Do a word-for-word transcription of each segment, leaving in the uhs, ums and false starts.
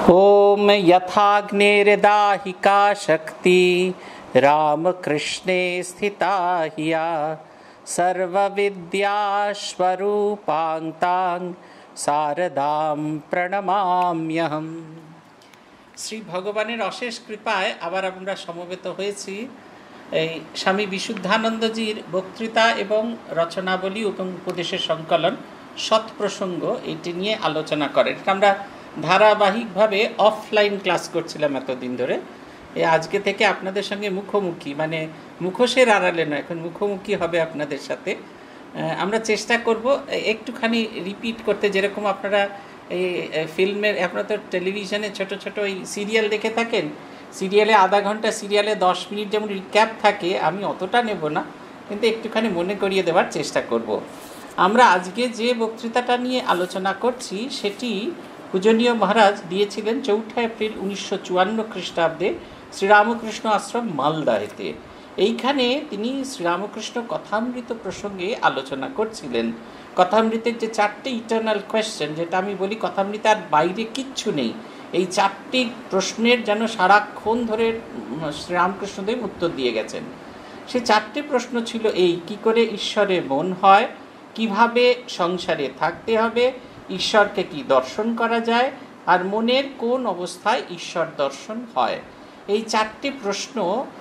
ओम यथाग्निर्दाहिका शक्ति रामकृष्णे स्थिता हिया सर्वविद्यास्वरूपां शारदां प्रणमाम्यहम्। শ্রী ভগবানের অশেষ কৃপায় আবার আমরা সমবেত হয়েছি এই স্বামী বিশুদ্ধানন্দজির বক্তৃতা এবং রচনাবলী এবং উপদেশের সংকলন সৎপ্রসঙ্গ এটি নিয়ে আলোচনা করেন। আমরা ধারাবাহিকভাবে অফলাইন ক্লাস করছিলাম এতদিন ধরে। এই আজকে থেকে আপনাদের সঙ্গে মুখোমুখি, মানে মুখোশের আড়ালে নয়, এখন মুখোমুখি হবে আপনাদের সাথে। আমরা চেষ্টা করব একটুখানি রিপিট করতে, যেরকম আপনারা এই ফিল্মের, আপনারা তো টেলিভিশনে ছোট ছোট ওই সিরিয়াল দেখে থাকেন, সিরিয়ালে আধা ঘন্টা সিরিয়ালে দশ মিনিট যেমন রিক্যাপ থাকে, আমি অতটা নেব না, কিন্তু একটুখানি মনে করিয়ে দেওয়ার চেষ্টা করব। আমরা আজকে যে বক্তৃতাটা নিয়ে আলোচনা করছি সেটি পূজনীয় মহারাজ দিয়েছিলেন চৌঠা এপ্রিল উনিশশো চুয়ান্ন খ্রিস্টাব্দে শ্রীরামকৃষ্ণ আশ্রম মালদাতে। এইখানে তিনি শ্রীরামকৃষ্ণ কথামৃত প্রসঙ্গে আলোচনা করছিলেন। কথামৃতের যে চারটি ইটার্নাল কোয়েশ্চেন, যেটা আমি বলি কথামৃতার বাইরে কিচ্ছু নেই, এই চারটি প্রশ্নের যেন সারাক্ষণ ধরে শ্রীরামকৃষ্ণদেব উত্তর দিয়ে গেছেন। সে চারটি প্রশ্ন ছিল এই: কি করে ঈশ্বরে মন হয়, কিভাবে সংসারে থাকতে হবে, ঈশ্বরকে কি দর্শন করা যায়, আর মনের কোন অবস্থায় ঈশ্বর দর্শন হয়। এই চারটি প্রশ্ন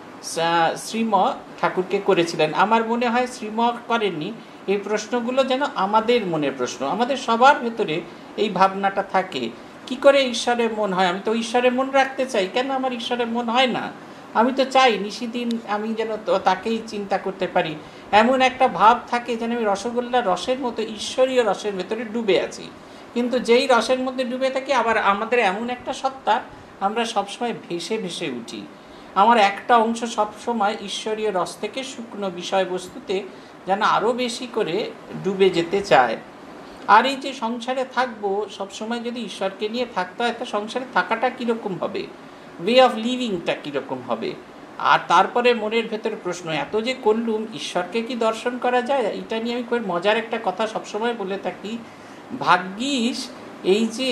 শ্রীম ঠাকুরকে করেছিলেন। আমার মনে হয় শ্রীম করেননি, এই প্রশ্নগুলো যেন আমাদের মনের প্রশ্ন। আমাদের সবার ভেতরে এই ভাবনাটা থাকে, কি করে ঈশ্বরের মন হয়। আমি তো ঈশ্বরের মন রাখতে চাই, কেন আমার ঈশ্বরের মন হয় না? আমি তো চাই নিশিদিন আমি যেন তাকেই চিন্তা করতে পারি। এমন একটা ভাব থাকে যেন আমি রসগোল্লা রসের মতো ঈশ্বরীয় রসের ভেতরে ডুবে আছি, কিন্তু যেই রসের মধ্যে ডুবে থাকি আবার আমাদের এমন একটা সত্তা, আমরা সবসময় ভেসে ভেসে উঠি। আমার একটা অংশ সবসময় ঈশ্বরীয় রস থেকে শুকনো বিষয়বস্তুতে যেন আরও বেশি করে ডুবে যেতে চায়। আর এই যে সংসারে থাকবো, সবসময় যদি ঈশ্বরকে নিয়ে থাকতে হয়, তা সংসারে থাকাটা কীরকম হবে, ওয়ে অফ লিভিংটা কীরকম হবে। আর তারপরে মনের ভেতরে প্রশ্ন, এত যে করলুম, ঈশ্বরকে কি দর্শন করা যায়? এটা নিয়ে আমি খুব মজার একটা কথা সবসময় বলে থাকি। ভাগ্যিস এই যে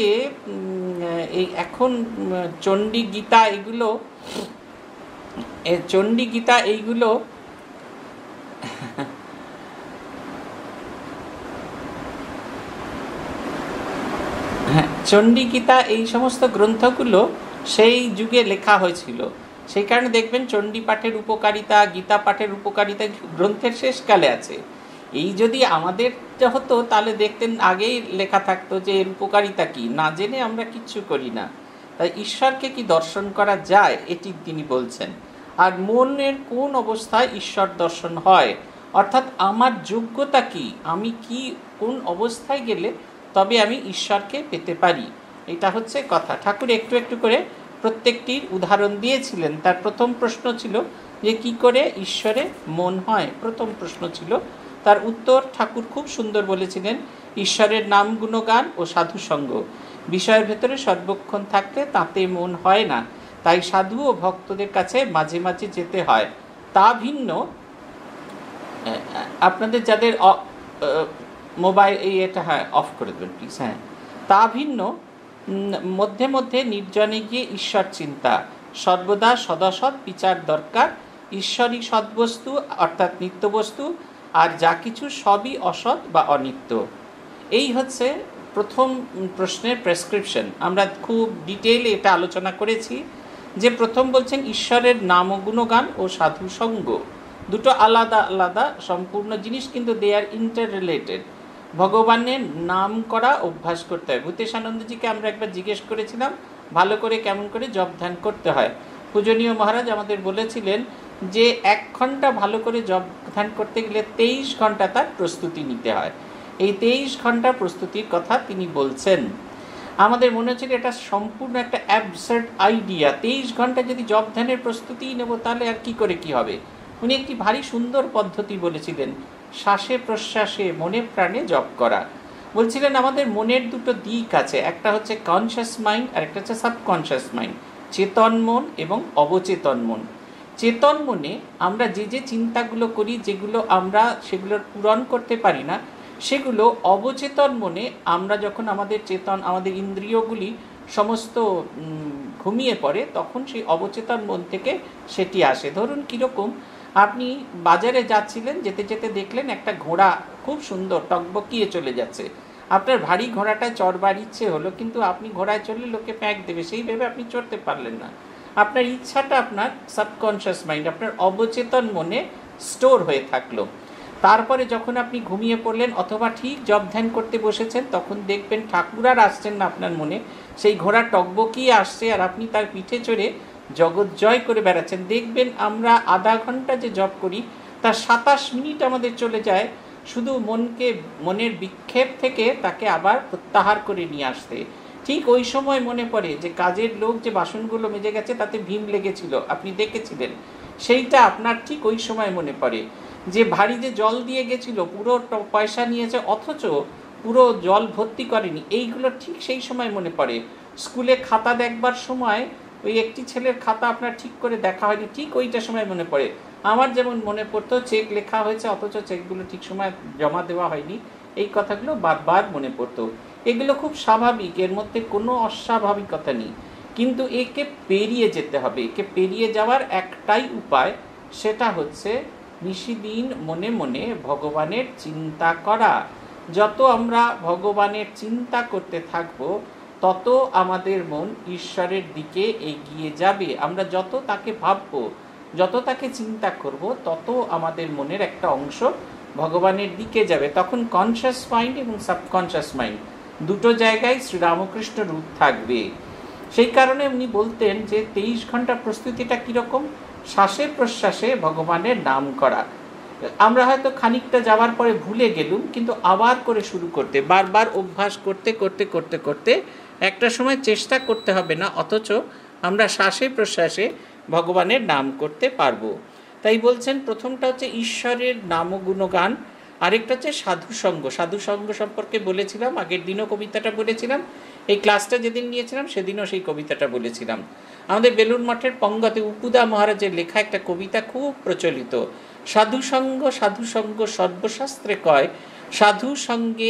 এই এখন চণ্ডী গীতা এগুলো চণ্ডী গীতা এইগুলো হ্যাঁ চণ্ডী গীতা এই সমস্ত গ্রন্থগুলো সেই যুগে লেখা হয়েছিল। সেই কারণে দেখবেন চণ্ডী পাঠের উপকারিতা, গীতা পাঠের উপকারিতা গ্রন্থের শেষকালে আছে। এই যদি আমাদের হতো তাহলে দেখতেন আগেই লেখা থাকতো যে এর উপকারিতা কী, না জেনে আমরা কিচ্ছু করি না। তাই ঈশ্বরকে কি দর্শন করা যায় এটি তিনি বলছেন। আর মনের কোন অবস্থায় ঈশ্বর দর্শন হয়, অর্থাৎ আমার যোগ্যতা কি, আমি কি কোন অবস্থায় গেলে তবে আমি ঈশ্বরকে পেতে পারি, এটা হচ্ছে কথা। ঠাকুর একটু একটু করে প্রত্যেকটির উদাহরণ দিয়েছিলেন। তার প্রথম প্রশ্ন ছিল যে কি করে ঈশ্বরে মন হয়, প্রথম প্রশ্ন ছিল। তার উত্তর ঠাকুর খুব সুন্দর বলেছিলেন, ঈশ্বরের নাম গুণগান ও সাধুসঙ্গ। বিষয়ের ভেতরে সর্বক্ষণ থাকতে তাতে মন হয় না, তাই সাধু ও ভক্তদের কাছে মাঝে মাঝে যেতে হয়। তা ভিন্ন, আপনাদের যাদের মোবাইল এই এটা হ্যাঁ অফ করে দেবেন প্লিজ, হ্যাঁ তা ভিন্ন মধ্যে মধ্যে নির্জনে গিয়ে ঈশ্বর চিন্তা, সর্বদা সদাসৎ বিচার দরকার। ঈশ্বরই সদ্বস্তু অর্থাৎ নিত্যবস্তু, আর যা কিছু সবই অসৎ বা অনিত্য। এই হচ্ছে প্রথম প্রশ্নের প্রেসক্রিপশন। আমরা খুব ডিটেইলে এটা আলোচনা করেছি যে প্রথম বলছেন ঈশ্বরের নাম ও গুণগান ও সাধু সঙ্গ, দুটো আলাদা আলাদা সম্পূর্ণ জিনিস, কিন্তু দে আর ইন্টার রিলেটেড। ভগবানের নাম করা অভ্যাস করতে হয়। ভূতেশানন্দজিকে আমরা একবার জিজ্ঞেস করেছিলাম ভালো করে কেমন করে জপ ধ্যান করতে হয়। পূজনীয় মহারাজ আমাদের বলেছিলেন যে এক ঘন্টা ভালো করে জপ ধ্যান করতে গেলে তেইশ ঘন্টা তার প্রস্তুতি নিতে হয়। এই তেইশ ঘন্টা প্রস্তুতির কথা তিনি বলছেন। আমাদের মনে হচ্ছিল এটা সম্পূর্ণ একটা অ্যাবসার্ড আইডিয়া। তেইশ ঘন্টা যদি জপ ধ্যানের প্রস্তুতি নেব তাহলে আর কি করে কি হবে। উনি একটি ভারী সুন্দর পদ্ধতি বলেছিলেন, শ্বাসে প্রশ্বাসে মনে প্রাণে জপ করা। বলছিলেন আমাদের মনের দুটো দিক আছে, একটা হচ্ছে কনশাস মাইন্ড আর একটা হচ্ছে সাবকনশাস মাইন্ড, চেতন মন এবং অবচেতন মন। চেতন মনে আমরা যে যে চিন্তাগুলো করি, যেগুলো আমরা সেগুলোর পূরণ করতে পারি না, সেগুলো অবচেতন মনে আমরা যখন আমাদের চেতন আমাদের ইন্দ্রিয়গুলি সমস্ত ঘুমিয়ে পড়ে, তখন সেই অবচেতন মন থেকে সেটি আসে। ধরুন কীরকম, আপনি বাজারে যাচ্ছিলেন, যেতে যেতে দেখলেন একটা ঘোড়া খুব সুন্দর টকবকিয়ে চলে যাচ্ছে। আপনার ভারী ঘোড়াটায় চড়বার ইচ্ছে হলো, কিন্তু আপনি ঘোড়ায় চললে লোকে প্যাঁক দেবে, সেই ভেবে আপনি চড়তে পারলেন না। আপনার ইচ্ছাটা আপনার সাবকনশিয়াস মাইন্ড, আপনার অবচেতন মনে স্টোর হয়ে থাকলো। তারপরে যখন আপনি ঘুমিয়ে পড়লেন অথবা ঠিক জপ ধ্যান করতে বসেছেন, তখন দেখবেন ঠাকুর আর আসছেন না আপনার মনে, সেই ঘোড়া টকবকিয়ে আসছে আর আপনি তার পিঠে চড়ে জগৎ জয় করে বেড়াচ্ছেন। দেখবেন আমরা আধা ঘন্টা যে জপ করি তার সাতাশ মিনিট আমাদের চলে যায় শুধু মনকে, মনের বিক্ষেপ থেকে তাকে আবার প্রত্যাহার করে নিয়ে আসতে। ঠিক ওই সময় মনে পড়ে যে কাজের লোক যে বাসনগুলো মেজে গেছে তাতে ভীম লেগেছিল, আপনি দেখেছিলেন, সেইটা আপনার ঠিক ওই সময় মনে পড়ে। যে ভারী যে জল দিয়ে গেছিল, পুরো পয়সা নিয়েছে অথচ পুরো জল ভর্তি করেনি, এইগুলো ঠিক সেই সময় মনে পড়ে। স্কুলে খাতা দেখবার সময় ওই একটি ছেলের খাতা আপনার ঠিক করে দেখা হয়নি, ঠিক ওইটা সময় মনে পড়ে। আমার যেমন মনে পড়তো চেক লেখা হয়েছে অথচ চেকগুলো ঠিক সময় জমা দেওয়া হয়নি, এই কথাগুলো বারবার মনে পড়তো। এগুলো খুব স্বাভাবিক, এর মধ্যে কোনো অস্বাভাবিকতা নেই, কিন্তু একে পেরিয়ে যেতে হবে। একে পেরিয়ে যাওয়ার একটাই উপায়, সেটা হচ্ছে নিশিদিন মনে মনে ভগবানের চিন্তা করা। যত আমরা ভগবানের চিন্তা করতে থাকব তত আমাদের মন ঈশ্বরের দিকে এগিয়ে যাবে। আমরা যত তাকে ভাববো, যত তাকে চিন্তা করব, তত আমাদের মনের একটা অংশ ভগবানের দিকে যাবে। তখন কনশাস মাইন্ড এবং সাবকনশাস মাইন্ড দুটো জায়গায় শ্রীরামকৃষ্ণ রূপ থাকবে। সেই কারণে উনি বলতেন যে তেইশ ঘন্টা প্রস্তুতিটা কীরকম, শ্বাসে প্রশ্বাসে ভগবানের নাম করা। আমরা হয়তো খানিকটা যাওয়ার পরে ভুলে গেলুম, কিন্তু আবার করে শুরু করতে, বারবার অভ্যাস করতে করতে করতে করতে একটা সময় চেষ্টা করতে হবে না, অথচ আমরা শ্বাসে প্রশ্বাসে ভগবানের নাম করতে পারবো। তাই বলছেন প্রথমটা হচ্ছে ঈশ্বরের নাম গুণগান, আরেকটা হচ্ছে সাধুসঙ্গ। সাধুসঙ্গ সম্পর্কে বলেছিলাম, আগের দিনও কবিতাটা বলেছিলাম, এই ক্লাসটা যেদিন নিয়েছিলাম সেদিনও সেই কবিতাটা বলেছিলাম। আমাদের বেলুড় মঠের পঙ্গতে উপুদা মহারাজের লেখা একটা কবিতা খুব প্রচলিত, সাধুসঙ্গ সাধুসঙ্গ সর্বশাস্ত্রে কয়, সাধু সঙ্গে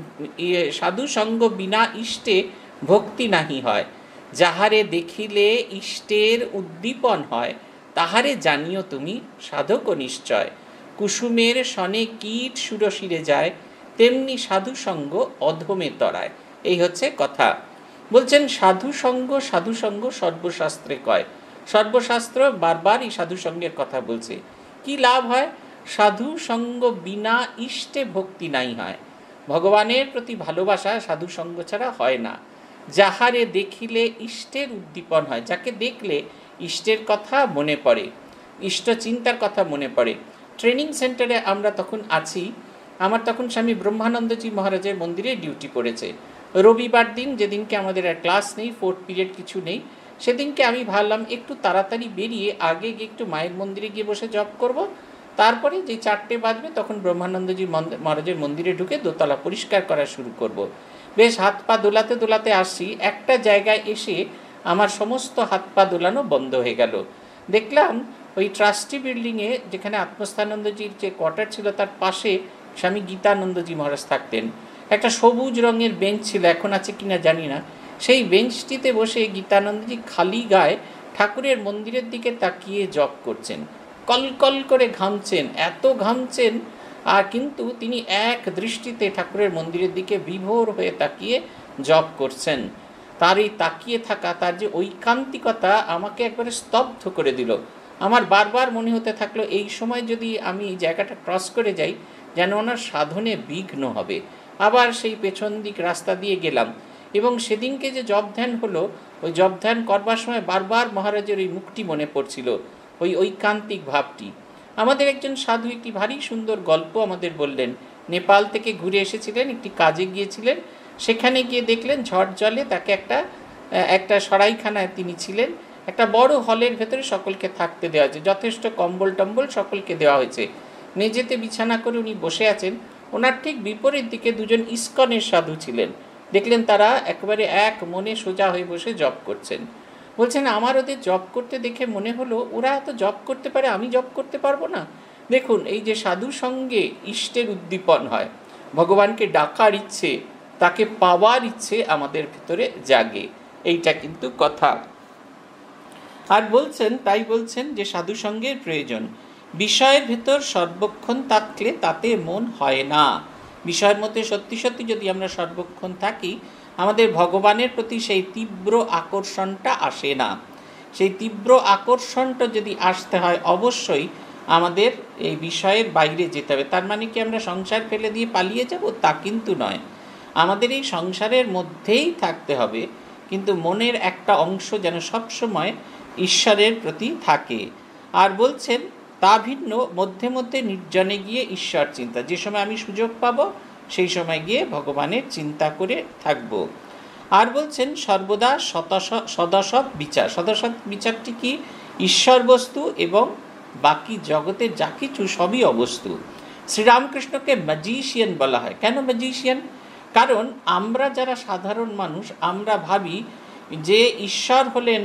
সাধু সঙ্গ বিনা ইষ্টে ভক্তি নাহি হয়, যাহারে দেখিলে ইষ্টের উদ্দীপন হয়, তাহারে জানিও তুমি সাধক নিশ্চয়, কুসুমের সনে কীট সুরশিরে যায়, তেমনি সাধুসঙ্গ অধমে তরায়। এই হচ্ছে কথা। বলছেন সাধুসঙ্গ সাধুসঙ্গ সর্বশাস্ত্রে কয়, সর্বশাস্ত্র বারবার এই সাধুসঙ্গের কথা বলছে। কি লাভ হয়? সাধুসঙ্গ বিনা ইষ্টে ভক্তি নাই হয়, ভগবানের প্রতি ভালোবাসা সাধুসঙ্গ ছাড়া হয় না। যাহারে দেখিলে ইষ্টের উদ্দীপন হয়, যাকে দেখলে ইষ্টের কথা মনে পড়ে, ইষ্ট চিন্তার কথা মনে পড়ে। ট্রেনিং সেন্টারে আমরা তখন আছি, আমার তখন স্বামী ব্রহ্মানন্দজি মহারাজের মন্দিরে ডিউটি পড়েছে। রবিবার দিন, যেদিনকে আমাদের আর ক্লাস নেই, ফোর্থ পিরিয়ড কিছু নেই, সেদিনকে আমি ভাবলাম একটু তাড়াতাড়ি বেরিয়ে আগে গিয়ে একটু মায়ের মন্দিরে গিয়ে বসে জপ করব, তারপরে যে চারটে বাজবে তখন ব্রহ্মানন্দজি মহারাজের মন্দিরে ঢুকে দোতলা পরিষ্কার করা শুরু করব। বেশ হাত পা দোলাতে দোলাতে আসছি, একটা জায়গায় এসে আমার সমস্ত হাত পা দোলানো বন্ধ হয়ে গেল। দেখলাম ওই ট্রাস্টি বিল্ডিংয়ে, যেখানে আত্মস্থানন্দজির যে কোয়ার্টার ছিল তার পাশে স্বামী গীতানন্দজি মহারাজ থাকতেন। একটা সবুজ রঙের বেঞ্চ ছিল, এখন আছে কিনা জানি না, সেই বেঞ্চটিতে বসে গীতানন্দজি খালি গায়ে ঠাকুরের মন্দিরের দিকে তাকিয়ে জপ করছেন, কলকল করে ঘামছেন, এত ঘামছেন, আর কিন্তু তিনি এক দৃষ্টিতে ঠাকুরের মন্দিরের দিকে বিভোর হয়ে তাকিয়ে জপ করছেন। তার এই তাকিয়ে থাকা, তার যে ঐকান্তিকতা আমাকে একবারে স্তব্ধ করে দিল। আমার বারবার মনে হতে থাকলো এই সময় যদি আমি এই জায়গাটা ক্রস করে যাই, যেন ওনার সাধনে বিঘ্ন হবে। আবার সেই পেছন দিক রাস্তা দিয়ে গেলাম, এবং সেদিনকে যে জপ ধ্যান হলো, ওই জপ ধ্যান করবার সময় বারবার মহারাজের ওই মুখটি মনে পড়ছিল, ওই ঐকান্তিক ভাবটি। আমাদের একজন সাধু একটি ভারী সুন্দর গল্প আমাদের বললেন। নেপাল থেকে ঘুরে এসেছিলেন, একটি কাজে গিয়েছিলেন, সেখানে গিয়ে দেখলেন ঝড় জলে তাকে একটা একটা সরাইখানায় তিনি ছিলেন, একটা বড় হলের ভেতরে সকলকে থাকতে দেওয়া হয়েছে, যথেষ্ট কম্বল টম্বল সকলকে দেওয়া হয়েছে, মেঝেতে বিছানা করে উনি বসে আছেন। ওনার ঠিক বিপরীত দিকে দুজন ইস্কনের সাধু ছিলেন, দেখলেন তারা একেবারে এক মনে সোজা হয়ে বসে জপ করছেন। বলছেন আমার ওদের জপ করতে দেখে মনে হলো ওরা এত জপ করতে পারে, আমি জপ করতে পারবো না। দেখুন, এই যে সাধু সঙ্গে ইষ্টের উদ্দীপন হয়, ভগবানকে ডাকার ইচ্ছে, তাকে পাওয়ার ইচ্ছে আমাদের ভেতরে জাগে। এইটা কিন্তু কথা। আর বলছেন, তাই বলছেন যে সাধু সঙ্গের প্রয়োজন। বিষয়ের ভেতর সর্বক্ষণ থাকলে তাতে মন হয় না। বিষয়ের মধ্যে সত্যি সত্যি যদি আমরা সর্বক্ষণ থাকি, আমাদের ভগবানের প্রতি সেই তীব্র আকর্ষণটা আসে না। সেই তীব্র আকর্ষণটা যদি আসতে হয়, অবশ্যই আমাদের এই বিষয়ের বাইরে যেতে হবে। তার মানে কি আমরা সংসার ফেলে দিয়ে পালিয়ে যাব? তা কিন্তু নয়। আমাদের এই সংসারের মধ্যেই থাকতে হবে, কিন্তু মনের একটা অংশ যেন সবসময় ঈশ্বরের প্রতি থাকে। আর বলছেন তা ভিন্ন মধ্যে মধ্যে নির্জনে গিয়ে ঈশ্বর চিন্তা। যে সময় আমি সুযোগ পাবো সেই সময় গিয়ে ভগবানের চিন্তা করে থাকব। আর বলছেন সর্বদা সদসৎ বিচার। সদসৎ বিচারটি কি? ঈশ্বর বস্তু এবং বাকি জগতের যা কিছু সবই অবস্তু। শ্রীরামকৃষ্ণকে ম্যাজিশিয়ান বলা হয়। কেন ম্যাজিশিয়ান? কারণ আমরা যারা সাধারণ মানুষ, আমরা ভাবি যে ঈশ্বর হলেন,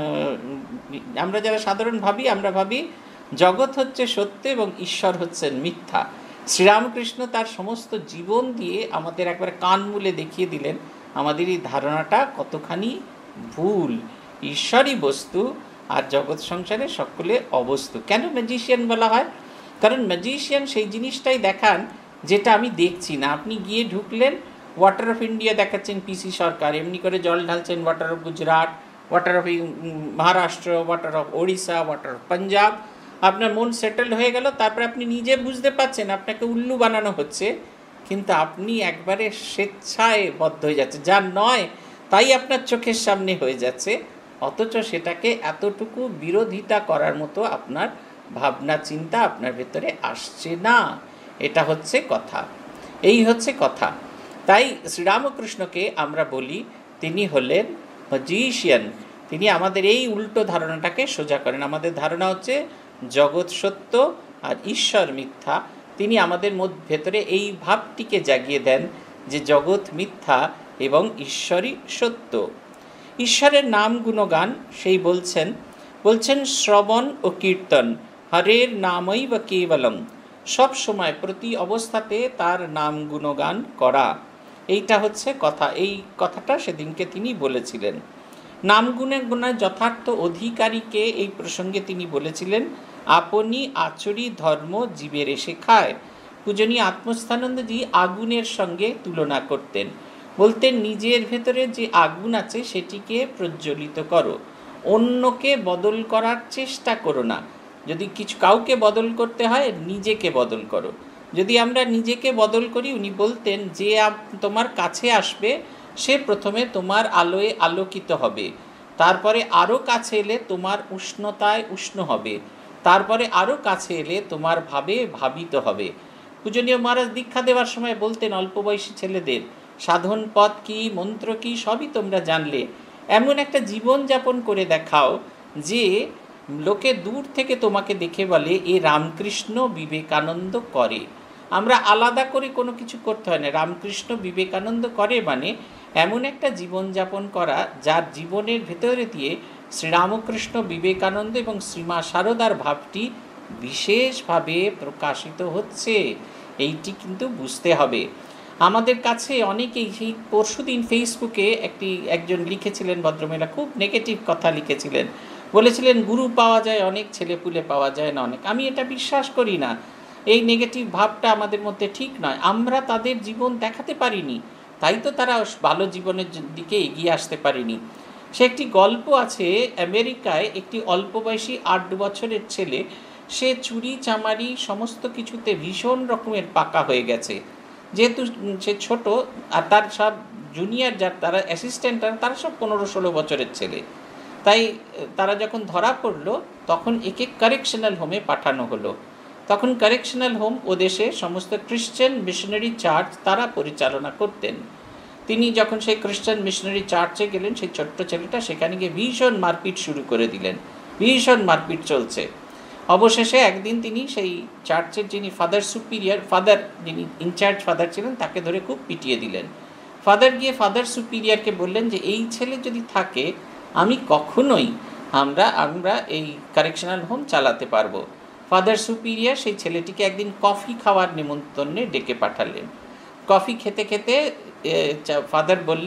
আমরা যারা সাধারণ ভাবি, আমরা ভাবি জগৎ হচ্ছে সত্য এবং ঈশ্বর হচ্ছেন মিথ্যা। শ্রীরামকৃষ্ণ তার সমস্ত জীবন দিয়ে আমাদের একবার কান মুলে দেখিয়ে দিলেন আমাদের এই ধারণাটা কতখানি ভুল। ঈশ্বরই বস্তু আর জগৎ সংসারে সকলে অবস্তু। কেন ম্যাজিশিয়ান বলা হয়? কারণ ম্যাজিশিয়ান সেই জিনিসটাই দেখান যেটা আমি দেখছি না। আপনি গিয়ে ঢুকলেন, ওয়াটার অফ ইন্ডিয়া দেখাচ্ছেন পিসি সরকার, এমনি করে জল ঢালছেন water of Gujarat, water of Maharashtra, water of Odisha, water of Punjab. আপনার মন সেটেল হয়ে গেল, তারপরে আপনি নিজে বুঝতে পারছেন আপনাকে উল্লু বানানো হচ্ছে, কিন্তু আপনি একবারে স্বেচ্ছায় বদ্ধ হয়ে যাচ্ছে, যা নয় তাই আপনার চোখের সামনে হয়ে যাচ্ছে, অথচ সেটাকে এতটুকু বিরোধিতা করার মতো আপনার ভাবনা চিন্তা আপনার ভেতরে আসছে না। এটা হচ্ছে কথা, এই হচ্ছে কথা। তাই শ্রীরামকৃষ্ণকে আমরা বলি তিনি হলেন ম্যাজিশিয়ান। তিনি আমাদের এই উল্টো ধারণাটাকে সোজা করেন। আমাদের ধারণা হচ্ছে জগৎ সত্য আর ঈশ্বর মিথ্যা। তিনি আমাদের মধ্যে ভেতরে এই ভাবটিকে জাগিয়ে দেন যে জগৎ মিথ্যা এবং ঈশ্বরই সত্য। ঈশ্বরের নাম গুণগান সেই বলছেন বলছেন শ্রবণ ও কীর্তন হরের নামই বা কেবলম। সব সময় প্রতি অবস্থাতে তার নাম গুণগান করা, এইটা হচ্ছে কথা। এই কথাটা সেদিনকে তিনি বলেছিলেন। নাম গুণে গুণার যথার্থ অধিকারীকে এই প্রসঙ্গে তিনি বলেছিলেন আপনি আচরি ধর্ম জীবের এসে খায়। পূজনীয় আত্মস্থানন্দজি আগুনের সঙ্গে তুলনা করতেন, বলতেন নিজের ভেতরে যে আগুন আছে সেটিকে প্রজ্বলিত করো, অন্যকে বদল করার চেষ্টা করো না। যদি কিছু কাউকে বদল করতে হয় নিজেকে বদল করো। যদি আমরা নিজেকে বদল করি, উনি বলতেন যে তোমার কাছে আসবে সে প্রথমে তোমার আলোয় আলোকিত হবে, তারপরে আরও কাছে এলে তোমার উষ্ণতায় উষ্ণ হবে, তারপরে আরও কাছে এলে তোমার ভাবে ভাবিত হবে। পূজনীয় মহারাজ দীক্ষা দেওয়ার সময় বলতেন অল্প বয়সী ছেলেদের সাধন পথ কী, মন্ত্র কী সবই তোমরা জানলে, এমন একটা জীবন যাপন করে দেখাও যে লোকে দূর থেকে তোমাকে দেখে বলে এ রামকৃষ্ণ বিবেকানন্দ করে। আমরা আলাদা করে কোনো কিছু করতে হয় না, রামকৃষ্ণ বিবেকানন্দ করে মানে এমন একটা জীবনযাপন করা যার জীবনের ভেতরে দিয়ে শ্রীরামকৃষ্ণ বিবেকানন্দ এবং শ্রীমা সারদার ভাবটি বিশেষভাবে প্রকাশিত হচ্ছে। এইটি কিন্তু বুঝতে হবে। আমাদের কাছে অনেকেই সেই পরশুদিন ফেসবুকে একটি একজন লিখেছিলেন, ভদ্রমহিলা খুব নেগেটিভ কথা লিখেছিলেন, বলেছিলেন গুরু পাওয়া যায় অনেক, ছেলেপুলে পাওয়া যায় না অনেক। আমি এটা বিশ্বাস করি না। এই নেগেটিভ ভাবটা আমাদের মধ্যে ঠিক নয়। আমরা তাদের জীবন দেখাতে পারিনি, তাই তো তারা ভালো জীবনের দিকে এগিয়ে আসতে পারেনি। সে একটি গল্প আছে, আমেরিকায় একটি অল্প বয়সী আট বছরের ছেলে, সে চুরি চামারি সমস্ত কিছুতে ভীষণ রকমের পাকা হয়ে গেছে। যেহেতু সে ছোট আর তার সব জুনিয়র যার তারা অ্যাসিস্ট্যান্টরা তারা সব পনেরো ষোলো বছরের ছেলে, তাই তারা যখন ধরা পড়লো তখন একে কারেকশনাল হোমে পাঠানো হলো। তখন কারেকশনাল হোম ও দেশে সমস্ত খ্রিশ্চান মিশনারি চার্চ তারা পরিচালনা করতেন। তিনি যখন সেই খ্রিশ্চান মিশনারি চার্চে গেলেন, সেই ছোট্ট ছেলেটা সেখানে গিয়ে ভীষণ মারপিট শুরু করে দিলেন, ভীষণ মারপিট চলছে। অবশেষে একদিন তিনি সেই চার্চের যিনি ফাদার সুপিরিয়র ফাদার যিনি ইনচার্জ ফাদার ছিলেন তাকে ধরে খুব পিটিয়ে দিলেন। ফাদার গিয়ে ফাদার সুপিরিয়রকে বললেন যে এই ছেলে যদি থাকে আমি কখনোই আমরা আমরা এই কারেকশনাল হোম চালাতে পারবো। ফাদার সুপিরিয়র সেই ছেলেটিকে একদিন কফি খাওয়ার নিমন্ত্রণে ডেকে পাঠালেন। কফি খেতে খেতে ফাদার বললেন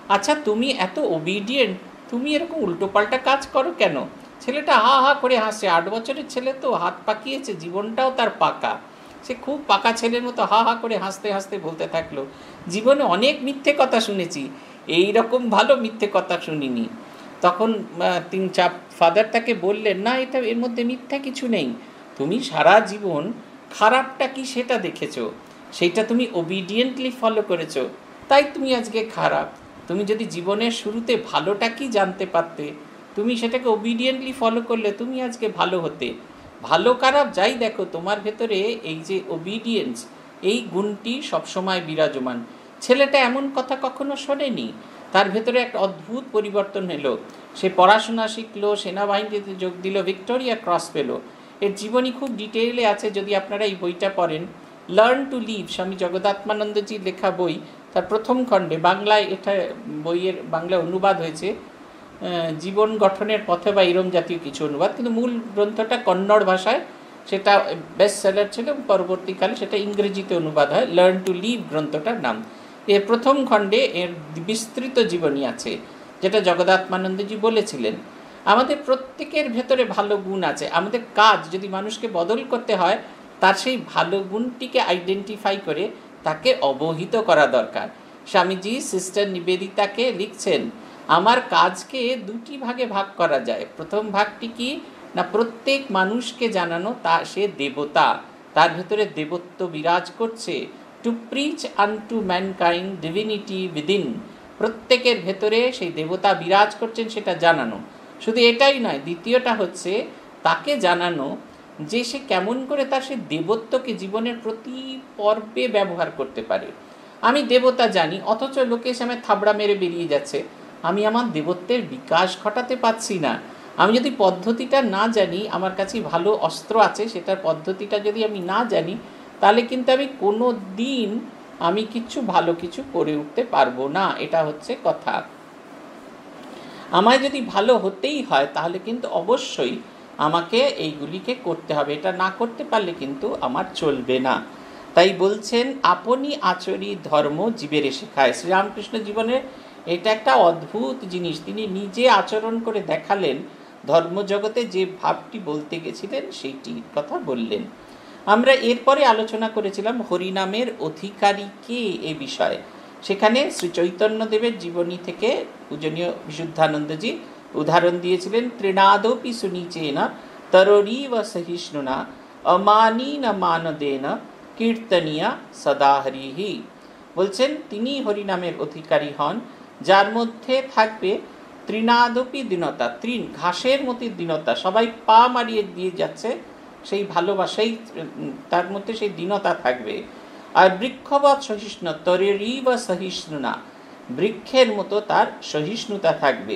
আচ্ছা তুমি এত ওবিডিয়েন্ট, তুমি এরকম উল্টোপাল্টা কাজ করো কেন? ছেলেটা হা হা করে হাসছে, আট বছরের ছেলে তো, হাত পাকিয়েছে, জীবনটাও তার পাকা, সে খুব পাকা ছেলের মতো হা হা করে হাসতে হাসতে বলতে থাকলো, জীবনে অনেক মিথ্যে কথা শুনেছি, এই রকম ভালো মিথ্যে কথা শুনিনি। তখন তিন চাপ ফাদার তাকে বললেন, না এটা এর মধ্যে মিথ্যা কিছু নেই, তুমি সারা জীবন খারাপটা কি সেটা দেখেছো, সেইটা তুমি ওবিডিয়েন্টলি ফলো করেছো, তাই তুমি আজকে খারাপ। তুমি যদি জীবনের শুরুতে ভালোটা কি জানতে পারতে, তুমি সেটাকে ওবিডিয়েন্টলি ফলো করলে তুমি আজকে ভালো হতে। ভালো খারাপ যাই দেখো, তোমার ভেতরে এই যে ওবিডিয়েন্স, এই গুণটি সবসময় বিরাজমান। ছেলেটা এমন কথা কখনো শোনেনি, তার ভেতরে একটা অদ্ভুত পরিবর্তন এলো, সে পড়াশোনা শিখলো, সেনাবাহিনীতে যোগ দিল, ভিক্টোরিয়া ক্রস পেল। এর জীবনী খুব ডিটেইলে আছে, যদি আপনারা এই বইটা পড়েন, লার্ন টু লিভ, স্বামী জগদাত্মানন্দজির লেখা বই, তার প্রথম খণ্ডে, বাংলায় এটা বইয়ের বাংলায় অনুবাদ হয়েছে, জীবন গঠনের পথে বা এরম জাতীয় কিছু অনুবাদ, কিন্তু মূল গ্রন্থটা কন্নড় ভাষায়, সেটা বেস্ট সেলার ছিল, পরবর্তীকালে সেটা ইংরেজিতে অনুবাদ হয়, লার্ন টু লিভ গ্রন্থটার নাম। এর প্রথম খণ্ডে এর বিস্তৃত জীবনী আছে, যেটা জগদাত্মানন্দজি বলেছিলেন আমাদের প্রত্যেকের ভেতরে ভালো গুণ আছে, আমাদের কাজ যদি মানুষকে বদল করতে হয়, তার সেই ভালো গুণটিকে আইডেন্টিফাই করে তাকে অবহিত করা দরকার। স্বামীজি সিস্টার নিবেদিতাকে লিখছেন, আমার কাজকে দুটি ভাগে ভাগ করা যায়। প্রথম ভাগটি কি না, প্রত্যেক মানুষকে জানানো তা সে দেবতা, তার ভেতরে দেবত্ব বিরাজ করছে, to preach unto mankind divinity within, প্রত্যেকের ভেতরে সেই দেবতা বিরাজ করছেন সেটা জানানো। শুধু এটাই নয়, দ্বিতীয়টা হচ্ছে তাকে জানানো যে সে কেমন করে তার সে দেবত্বকে জীবনের প্রতি পর্বে ব্যবহার করতে পারে। আমি দেবতা জানি, অথচ লোকে এসে আমার থাবড়া মেরে বেরিয়ে যাচ্ছে, আমি আমার দেবত্বের বিকাশ ঘটাতে পারছি না। আমি যদি পদ্ধতিটা না জানি, আমার কাছে ভালো অস্ত্র আছে, সেটার পদ্ধতিটা যদি আমি না জানি, তাহলে কিন্তু আমি কোনো দিন আমি কিছু ভালো কিছু করে উঠতে পারবো না, এটা হচ্ছে কথা। আমায় যদি ভালো হতেই হয়, তাহলে কিন্তু অবশ্যই আমাকে এইগুলিকে করতে হবে, এটা না করতে পারলে কিন্তু আমার চলবে না। তাই বলছেন, আপনি আচরি ধর্ম জীবের শেখায়। শ্রীরামকৃষ্ণ জীবনের এটা একটা অদ্ভুত জিনিস, তিনি নিজে আচরণ করে দেখালেন, ধর্মজগতে যে ভাবটি বলতে গেছিলেন সেইটি কথা বললেন। আমরা এরপরে আলোচনা করেছিলাম হরিনামের অধিকারী কে এ বিষয়ে, সেখানে শ্রী চৈতন্যদেবের জীবনী থেকে পূজনীয় বিশুদ্ধানন্দজি উদাহরণ দিয়েছিলেন, তৃণাদপি সুনিচেন তররীব সহিষ্ণুনা অমানীন মানদেন কীর্তনিয়া সদা হরিহি। বলছেন তিনি হরিনামের অধিকারী হন যার মধ্যে থাকবে তৃণাদপি দীনতা, তৃণ ঘাসের মতো দীনতা, সবাই পা মারিয়ে দিয়ে যাচ্ছে, সেই ভালোবাসাই তার মধ্যে সেই দীনতা থাকবে। আর বৃক্ষবৎ সহিষ্ণু তরেরীব সহিষ্ণুনা, বৃক্ষের মতো তার সহিষ্ণুতা থাকবে।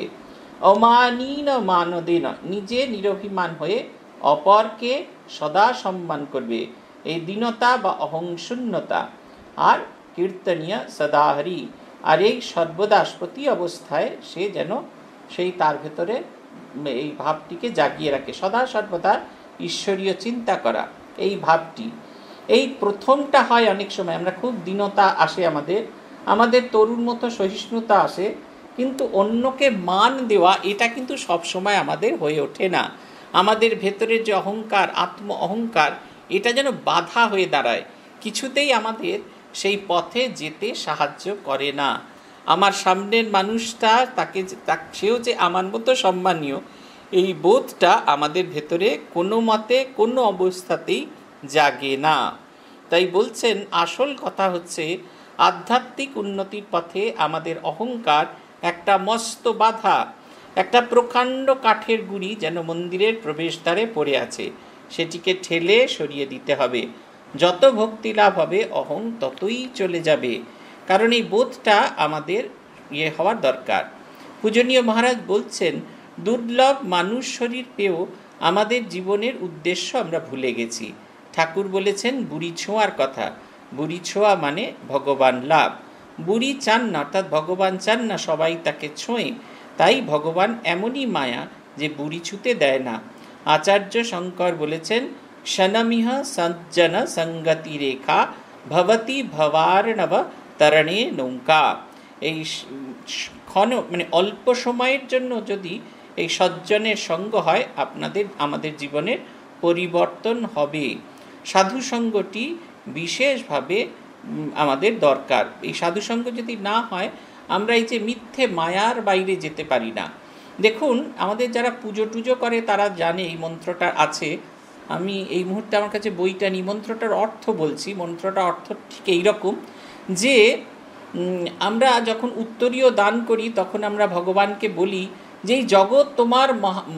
অমানীন মানদেন, নিজে নিরভিমান হয়ে অপরকে সদা সম্মান করবে, এই দীনতা বা অহংশূন্যতা। আর কীর্তনীয় সদাহরি, আর এই সর্বদা প্রতি অবস্থায় সে যেন সেই তার ভেতরে এই ভাবটিকে জাগিয়ে রাখে, সদা সর্বদা ঈশ্বরীয় চিন্তা করা, এই ভাবটি। এই প্রথমটা হয় অনেক সময়, আমরা খুব দীনতা আসে আমাদের, আমাদের তরুণ মতো সহিষ্ণুতা আসে, কিন্তু অন্যকে মান দেওয়া এটা কিন্তু সবসময় আমাদের হয়ে ওঠে না। আমাদের ভেতরের যে অহংকার, আত্ম অহংকার, এটা যেন বাধা হয়ে দাঁড়ায়, কিছুতেই আমাদের সেই পথে যেতে সাহায্য করে না। আমার সামনের মানুষটা, তাকে সেও যে আমার মতো সম্মানীয়, এই বোধটা আমাদের ভেতরে কোনো মতে কোনো অবস্থাতেই জাগে না। তাই বলছেন আসল কথা হচ্ছে আধ্যাত্মিক উন্নতির পথে আমাদের অহংকার একটা মস্ত বাধা, একটা প্রকাণ্ড কাঠের গুঁড়ি যেন মন্দিরের প্রবেশদ্বারে পড়ে আছে, সেটিকে ঠেলে সরিয়ে দিতে হবে। যত ভক্তি লাভ হবে অহং ততই চলে যাবে, কারণ এই বোধটা আমাদের ইয়ে হওয়ার দরকার। পূজনীয় মহারাজ বলছেন, দুর্লভ মানুষ শরীর পেয়েও আমাদের জীবনের উদ্দেশ্য আমরা ভুলে গেছি। ঠাকুর বলেছেন বুড়ি ছোঁয়ার কথা, বুড়ি ছোঁয়া মানে ভগবান লাভ। বুড়ি চান না, অর্থাৎ ভগবান চান না সবাই তাকে ছোঁয়ে, তাই ভগবান এমনই মায়া যে বুড়ি ছুতে দেয় না। আচার্য শঙ্কর বলেছেন, ক্ষণমিহ সজ্জন সঙ্গতি রেখা ভবতি ভবার্ণব তরণে নৌকা। এই ক্ষণ মানে অল্প সময়ের জন্য যদি এই সজ্জনের সঙ্গ হয়, আপনাদের আমাদের জীবনের পরিবর্তন হবে। সাধুসঙ্গটি বিশেষভাবে আমাদের দরকার। এই সাধুসঙ্গ যদি না হয়, আমরা এই যে মিথ্যে মায়ার বাইরে যেতে পারি না। দেখুন, আমাদের যারা পুজো টুজো করে তারা জানে এই মন্ত্রটা আছে। আমি এই মুহূর্তে আমার কাছে বইটা নিই, মন্ত্রটার অর্থ বলছি। মন্ত্রটার অর্থ ঠিক এইরকম যে আমরা যখন উত্তরীয় দান করি তখন আমরা ভগবানকে বলি যে এই জগৎ তোমার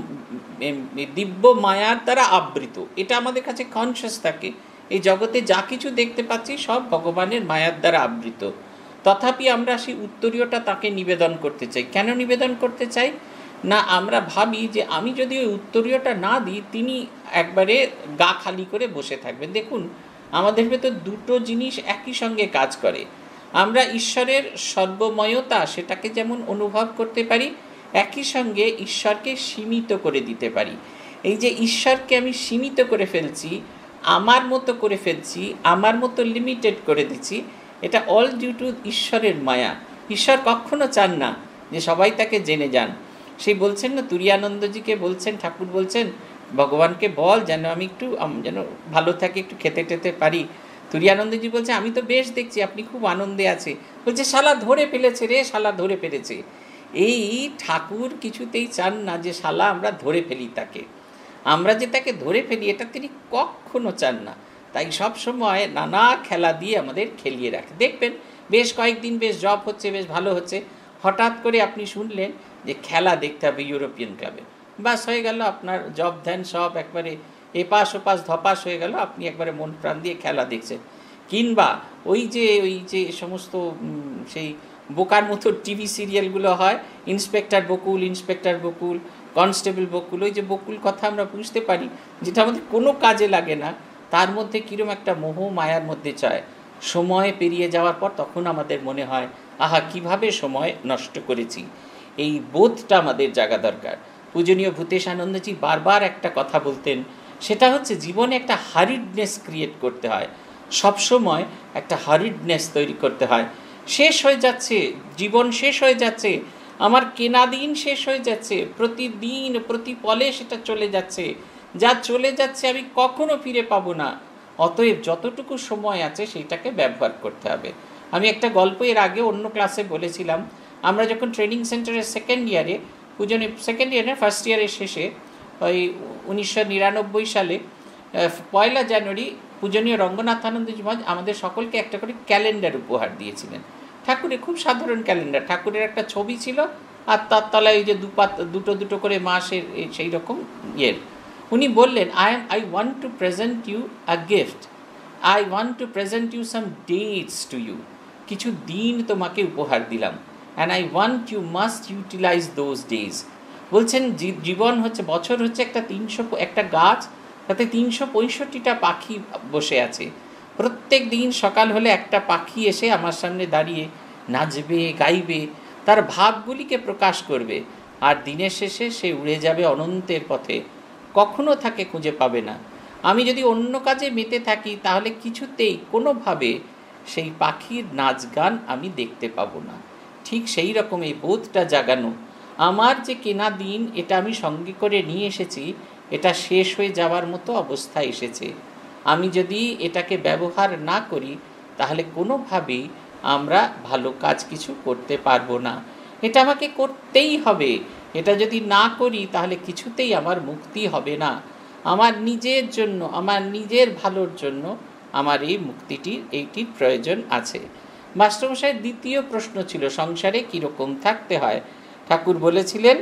দিব্য মায়ার দ্বারা আবৃত। এটা আমাদের কাছে কনসিয়াস থাকে, এই জগতে যা কিছু দেখতে পাচ্ছি সব ভগবানের মায়ার দ্বারা আবৃত। তথাপি আমরা সেই উত্তরীয়টা তাকে নিবেদন করতে চাই। কেন নিবেদন করতে চাই না, আমরা ভাবি যে আমি যদি ওই উত্তরীয়টা না দিই, তিনি একবারে গা খালি করে বসে থাকবেন। দেখুন, আমাদের ভেতর দুটো জিনিস একই সঙ্গে কাজ করে। আমরা ঈশ্বরের সর্বময়তা সেটাকে যেমন অনুভব করতে পারি, একই সঙ্গে ঈশ্বরকে সীমিত করে দিতে পারি। এই যে ঈশ্বরকে আমি সীমিত করে ফেলছি, আমার মতো করে ফেলছি, আমার মতো লিমিটেড করে দিচ্ছি, এটা অল ডিউ টু ঈশ্বরের মায়া। ঈশ্বর কখনো চান না যে সবাই তাকে জেনে যান। সেই বলছেন না, তুরীয়ানন্দজিকে বলছেন, ঠাকুর বলছেন ভগবানকে বল যেন আমি একটু যেন ভালো থাকি, একটু খেতে টেতে পারি। তুরীয়ানন্দজি বলছে আমি তো বেশ দেখছি আপনি খুব আনন্দে আছে। বলছে শালা ধরে ফেলেছে রে, শালা ধরে ফেলেছে। এই ঠাকুর কিছুতেই চান না যে শালা আমরা ধরে ফেলি তাকে, আমরা যে তাকে ধরে ফেলি এটা তিনি কখনো চান না। তাই সব সময় নানা খেলা দিয়ে আমাদের খেলিয়ে রাখে। দেখবেন বেশ কয়েকদিন বেশ জব হচ্ছে, বেশ ভালো হচ্ছে, হঠাৎ করে আপনি শুনলেন যে খেলা দেখতে হবে ইউরোপিয়ান ক্লাবে, বাস হয়ে গেল আপনার জব ধ্যান সব একবারে এপাশ ওপাশ ধপাস হয়ে গেল, আপনি একবারে মন প্রাণ দিয়ে খেলা দেখছেন। কিংবা ওই যে ওই যে সমস্ত সেই বোকার মতো টিভি সিরিয়ালগুলো হয়, inspector Bakul, inspector Bakul, constable Bakul, ওই যে বকুল কথা আমরা বুঝতে পারি যেটা আমাদের কোনো কাজে লাগে না, তার মধ্যে কীরকম একটা মোহ মায়ার মধ্যে চায়। সময় পেরিয়ে যাওয়ার পর তখন আমাদের মনে হয় আহা কিভাবে সময় নষ্ট করেছি। এই বোধটা আমাদের জাগা দরকার। পূজনীয় ভূতেশানন্দজি বারবার একটা কথা বলতেন, সেটা হচ্ছে জীবনে একটা হারিডনেস ক্রিয়েট করতে হয়, সবসময় একটা হারিডনেস তৈরি করতে হয়। শেষ হয়ে যাচ্ছে জীবন, শেষ হয়ে যাচ্ছে, আমার কেনা দিন শেষ হয়ে যাচ্ছে, প্রতিদিন প্রতি পলে সেটা চলে যাচ্ছে, যা চলে যাচ্ছে আমি কখনো ফিরে পাবো না। অতএব যতটুকু সময় আছে সেইটাকে ব্যবহার করতে হবে। আমি একটা গল্প এর আগে অন্য ক্লাসে বলেছিলাম, আমরা যখন ট্রেনিং সেন্টারের সেকেন্ড ইয়ারে পূজনীয় সেকেন্ড ইয়ারে ফার্স্ট ইয়ারের শেষে ওই উনিশশো নিরানব্বই সালে পয়লা জানুয়ারি পূজনীয় রঙ্গনাথানন্দজি মহারাজ আমাদের সকলকে একটা করে ক্যালেন্ডার উপহার দিয়েছিলেন। ঠাকুরের খুব সাধারণ ক্যালেন্ডার, ঠাকুরের একটা ছবি ছিল আর তার তলায় ওই যে দুপাত দুটো দুটো করে মাসের সেই রকম ইয়ের। উনি বললেন I am I want to present you a gift, I want to present you some dates to you, কিছু দিন তোমাকে উপহার দিলাম, and I want you must utilize those days. বলছেন জীবন হচ্ছে বছর হচ্ছে একটা তিনশো একটা গাছ, তাতে তিনশো পঁয়ষট্টিটা পাখি বসে আছে। প্রত্যেক দিন সকাল হলে একটা পাখি এসে আমার সামনে দাঁড়িয়ে নাচবে, গাইবে, তার ভাবগুলিকে প্রকাশ করবে, আর দিনের শেষে সে উড়ে যাবে অনন্তের পথে, কখনো তাকে খুঁজে পাবে না। আমি যদি অন্য কাজে মেতে থাকি তাহলে কিছুতেই কোনোভাবে সেই পাখির নাচ গান আমি দেখতে পাবো না। ঠিক সেই রকম এই বোধটা জাগানো, আমার যে কেনা দিন এটা আমি সঙ্গে করে নিয়ে এসেছি, এটা শেষ হয়ে যাওয়ার মতো অবস্থা এসেছে। আমি যদি এটাকে ব্যবহার না করি তাহলে কোনোভাবেই আমরা ভালো কাজ কিছু করতে পারবো না। এটা আমাকে করতেই হবে, এটা যদি না করি তাহলে কিছুতেই আমার মুক্তি হবে না। আমার নিজের জন্য, আমার নিজের ভালোর জন্য আমার এই মুক্তিটির এইটির প্রয়োজন আছে। মাস্টারমশাইয়ের দ্বিতীয় প্রশ্ন ছিল সংসারে কীরকম থাকতে হয়। ঠাকুর বলেছিলেন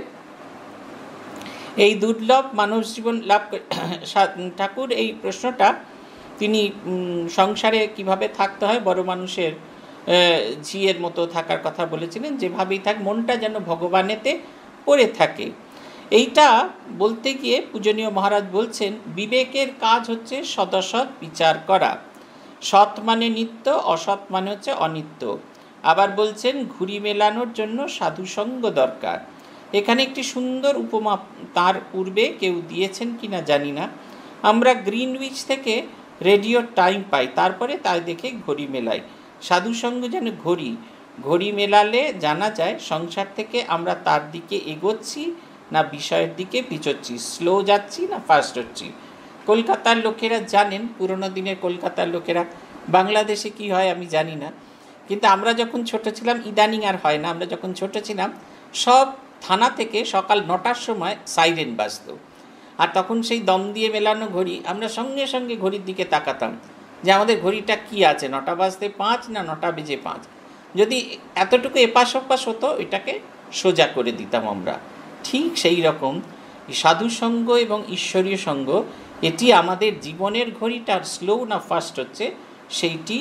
এই দুর্লভ মানব জীবন লাভ ঠাকুর এই প্রশ্নটা তিনি সংসারে কিভাবে থাকতে হয়, বড় মানুষের ঝিয়ের মতো থাকার কথা বলেছিলেন, যেভাবেই থাক মনটা যেন ভগবানেতে পড়ে থাকে। এইটা বলতে গিয়ে পূজনীয় মহারাজ বলছেন বিবেকের কাজ হচ্ছে সদসৎ বিচার করা, সৎ মানে নিত্য, অসৎ মানে হচ্ছে অনিত্য। আবার বলছেন ঘুড়ি মেলানোর জন্য সাধুসঙ্গ দরকার। এখানে একটি সুন্দর উপমা তার পূর্বে কেউ দিয়েছেন কিনা জানি না। আমরা গ্রিনউইচ থেকে রেডিও টাইম পাই, তারপরে তাই দেখে ঘড়ি মেলাই। সাধুসঙ্গ যেন ঘড়ি, ঘড়ি মেলালে জানা যায় সংসার থেকে আমরা তার দিকে এগোচ্ছি না বিষয়ের দিকে পিছোচ্ছি, স্লো যাচ্ছি না ফাস্ট হচ্ছি। কলকাতার লোকেরা জানেন, পুরোনো দিনের কলকাতার লোকেরা, বাংলাদেশে কি হয় আমি জানি না, কিন্তু আমরা যখন ছোট ছিলাম, ইদানিং আর হয় না, আমরা যখন ছোট ছিলাম সব থানা থেকে সকাল নটার সময় সাইরেন বাজত, আর তখন সেই দম দিয়ে মেলানো ঘড়ি আমরা সঙ্গে সঙ্গে ঘড়ির দিকে তাকাতাম যে আমাদের ঘড়িটা কি আছে, নটা বাজতে পাঁচ না নটা বেজে পাঁচ। যদি এতটুকু এপাশ ওপাশ হতো এটাকে সোজা করে দিতাম আমরা। ঠিক সেই রকম সাধুসঙ্গ এবং ঈশ্বরীয় সঙ্গ, এটি আমাদের জীবনের ঘড়িটার স্লো না ফাস্ট হচ্ছে সেইটি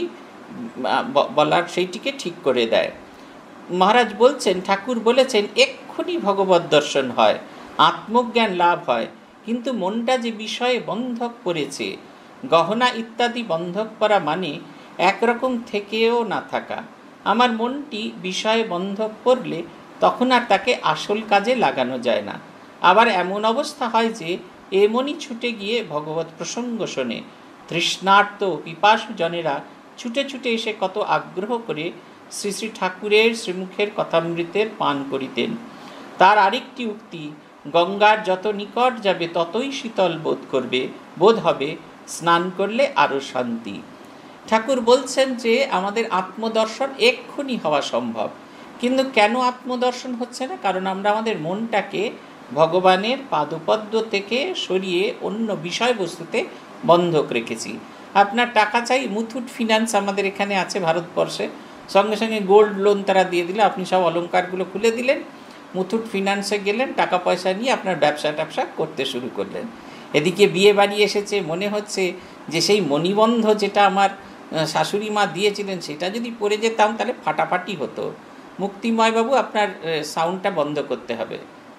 বলার, সেইটিকে ঠিক করে দেয়। মহারাজ বলছেন, ঠাকুর বলেছেন, এক্ষুনি ভগবত দর্শন হয়, আত্মজ্ঞান লাভ হয়, কিন্তু মনটা যে বিষয়ে বন্ধক পড়েছে, গহনা ইত্যাদি বন্ধক করা মানে একরকম থেকেও না থাকা। আমার মনটি বিষয়ে বন্ধক পড়লে তখন আর তাকে আসল কাজে লাগানো যায় না। আবার এমন অবস্থা হয় যে এমনই ছুটে গিয়ে ভগবত প্রসঙ্গ শোনে। তৃষ্ণার্ত পিপাসু জনেরা ছুটে ছুটে এসে কত আগ্রহ করে শ্রী শ্রী ঠাকুরের শ্রীমুখের কথামৃতের পান করিতেন। তার আরেকটি উক্তি, গঙ্গার যত নিকট যাবে ততই শীতল বোধ করবে, বোধ হবে, স্নান করলে আরও শান্তি। ঠাকুর বলছেন যে আমাদের আত্মদর্শন এক্ষুনি হওয়া সম্ভব, কিন্তু কেন আত্মদর্শন হচ্ছে না? কারণ আমরা আমাদের মনটাকে ভগবানের পাদপদ্ম থেকে সরিয়ে অন্য বিষয়বস্তুতে বন্ধক রেখেছি। আপনার টাকা চাই, মুথুট ফিনান্স আমাদের এখানে আছে ভারতবর্ষে, সঙ্গে সঙ্গে গোল্ড লোন তারা দিয়ে দিলে, আপনি সব অলংকারগুলো খুলে দিলেন, মুথুট ফিনান্সে গেলেন, টাকা পয়সা নিয়ে আপনার ব্যবসা ট্যাবসা করতে শুরু করলেন। এদিকে বিয়ে বাড়ি এসেছে, মনে হচ্ছে যে সেই মণিবন্ধ যেটা আমার শাশুড়ি মা দিয়েছিলেন সেটা যদি পড়ে যেতাম তাহলে ফাটাফাটি হতো। মুক্তিময়বাবু, আপনার সাউন্ডটা বন্ধ করতে হবে।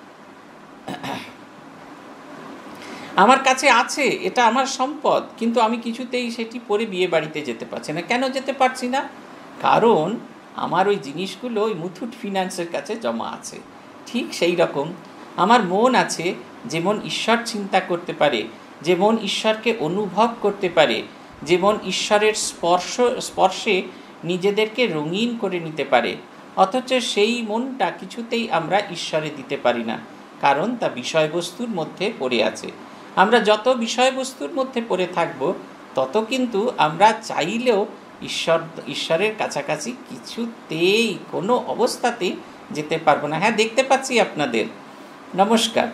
আমার কাছে আছে, এটা আমার সম্পদ, কিন্তু আমি কিছুতেই সেটি পরে বিয়ে বাড়িতে যেতে পারছি না। কেন যেতে পারছি না? কারণ আমার ওই জিনিসগুলো ওই মুথুট ফিনান্সের কাছে জমা আছে। ঠিক সেই রকম আমার মন আছে, যে মন ঈশ্বর চিন্তা করতে পারে, যে মন ঈশ্বরকে অনুভব করতে পারে, যে মন ঈশ্বরের স্পর্শ স্পর্শে নিজেদেরকে রঙিন করে নিতে পারে, অথচ সেই মনটা কিছুতেই আমরা ঈশ্বরে দিতে পারি না, কারণ তা বিষয়বস্তুর মধ্যে পড়ে আছে। আমরা যত বিষয়বস্তুর মধ্যে পড়ে থাকব তত কিন্তু আমরা চাইলেও ঈশ্বর ঈশ্বরের কাছাকাছি কিছুতেই কোনো অবস্থাতেই যেতে পারবো না। হ্যাঁ, দেখতে পাচ্ছি আপনাদের, নমস্কার।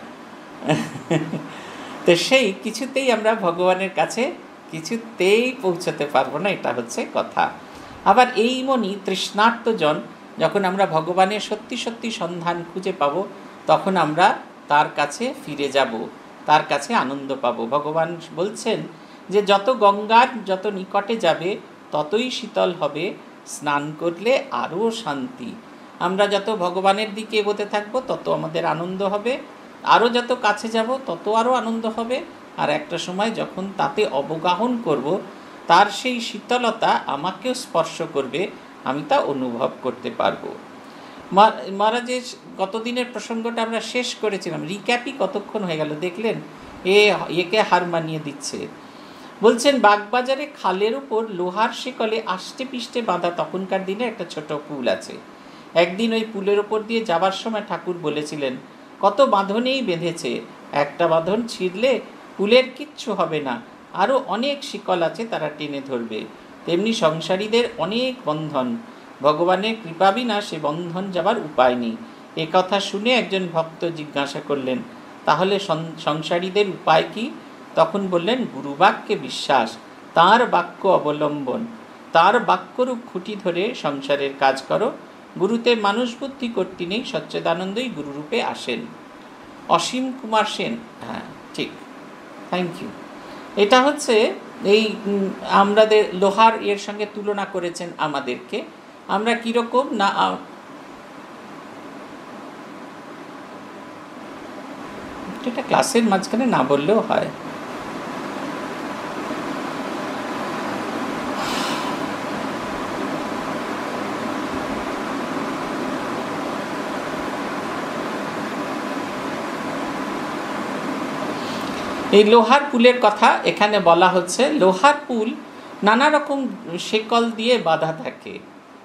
তো সেই কিছুতেই আমরা ভগবানের কাছে কিছুতেই পৌঁছতে পারবো না, এটা হচ্ছে কথা। আবার এই মনই তৃষ্ণার্তজন, যখন আমরা ভগবানের সত্যি সত্যি সন্ধান খুঁজে পাবো তখন আমরা তার কাছে ফিরে যাব, তার কাছে আনন্দ পাবো। ভগবান বলছেন যে যত গঙ্গার যত নিকটে যাবে ততই শীতল হবে, স্নান করলে আরও শান্তি। আমরা যত ভগবানের দিকে এগোতে থাকবো তত আমাদের আনন্দ হবে, আরও যত কাছে যাব তত আরও আনন্দ হবে, আর একটা সময় যখন তাতে অবগাহন করব তার সেই শীতলতা আমাকেও স্পর্শ করবে, আমি তা অনুভব করতে পারবো। মহারাজের গতদিনের প্রসঙ্গটা আমরা শেষ করেছিলাম, রিক্যাপই কতক্ষণ হয়ে গেল দেখলেন, এ একে হার মানিয়ে দিচ্ছে। বলছেন, বাগবাজারে খালের উপর লোহার শিকলে আষ্টে পিষ্টে বাঁধা তখনকার দিনে একটা ছোট পুল আছে। একদিন ওই পুলের ওপর দিয়ে যাবার সময় ঠাকুর বলেছিলেন, কত বাঁধনেই বেঁধেছে, একটা বাঁধন ছিঁড়লে পুলের কিচ্ছু হবে না, আরও অনেক শিকল আছে তারা টেনে ধরবে। তেমনি সংসারীদের অনেক বন্ধন, ভগবানের কৃপা বিনা সে বন্ধন যাবার উপায় নেই। এ কথা শুনে একজন ভক্ত জিজ্ঞাসা করলেন, তাহলে সংসারীদের উপায় কি? তখন বললেন, গুরুবাক্যে বিশ্বাস, তাঁর বাক্য অবলম্বন, তাঁর বাক্যরূপ খুঁটি ধরে সংসারের কাজ করো। গুরুতে মানুষ বুদ্ধি কর্তৃ নেই, সচ্চিদানন্দই গুরুরূপে আসেন। অসীম কুমার সেন, হ্যাঁ ঠিক, থ্যাংক ইউ। এটা হচ্ছে এই আমাদের লোহার এর সঙ্গে তুলনা করেছেন আমাদেরকে। আমরা কীরকম না, এটা ক্লাসের মাঝখানে না বললেও হয়। এই লোহার পুলের কথা এখানে বলা হচ্ছে। লোহার পুল নানা রকম শেকল দিয়ে বাঁধা থাকে,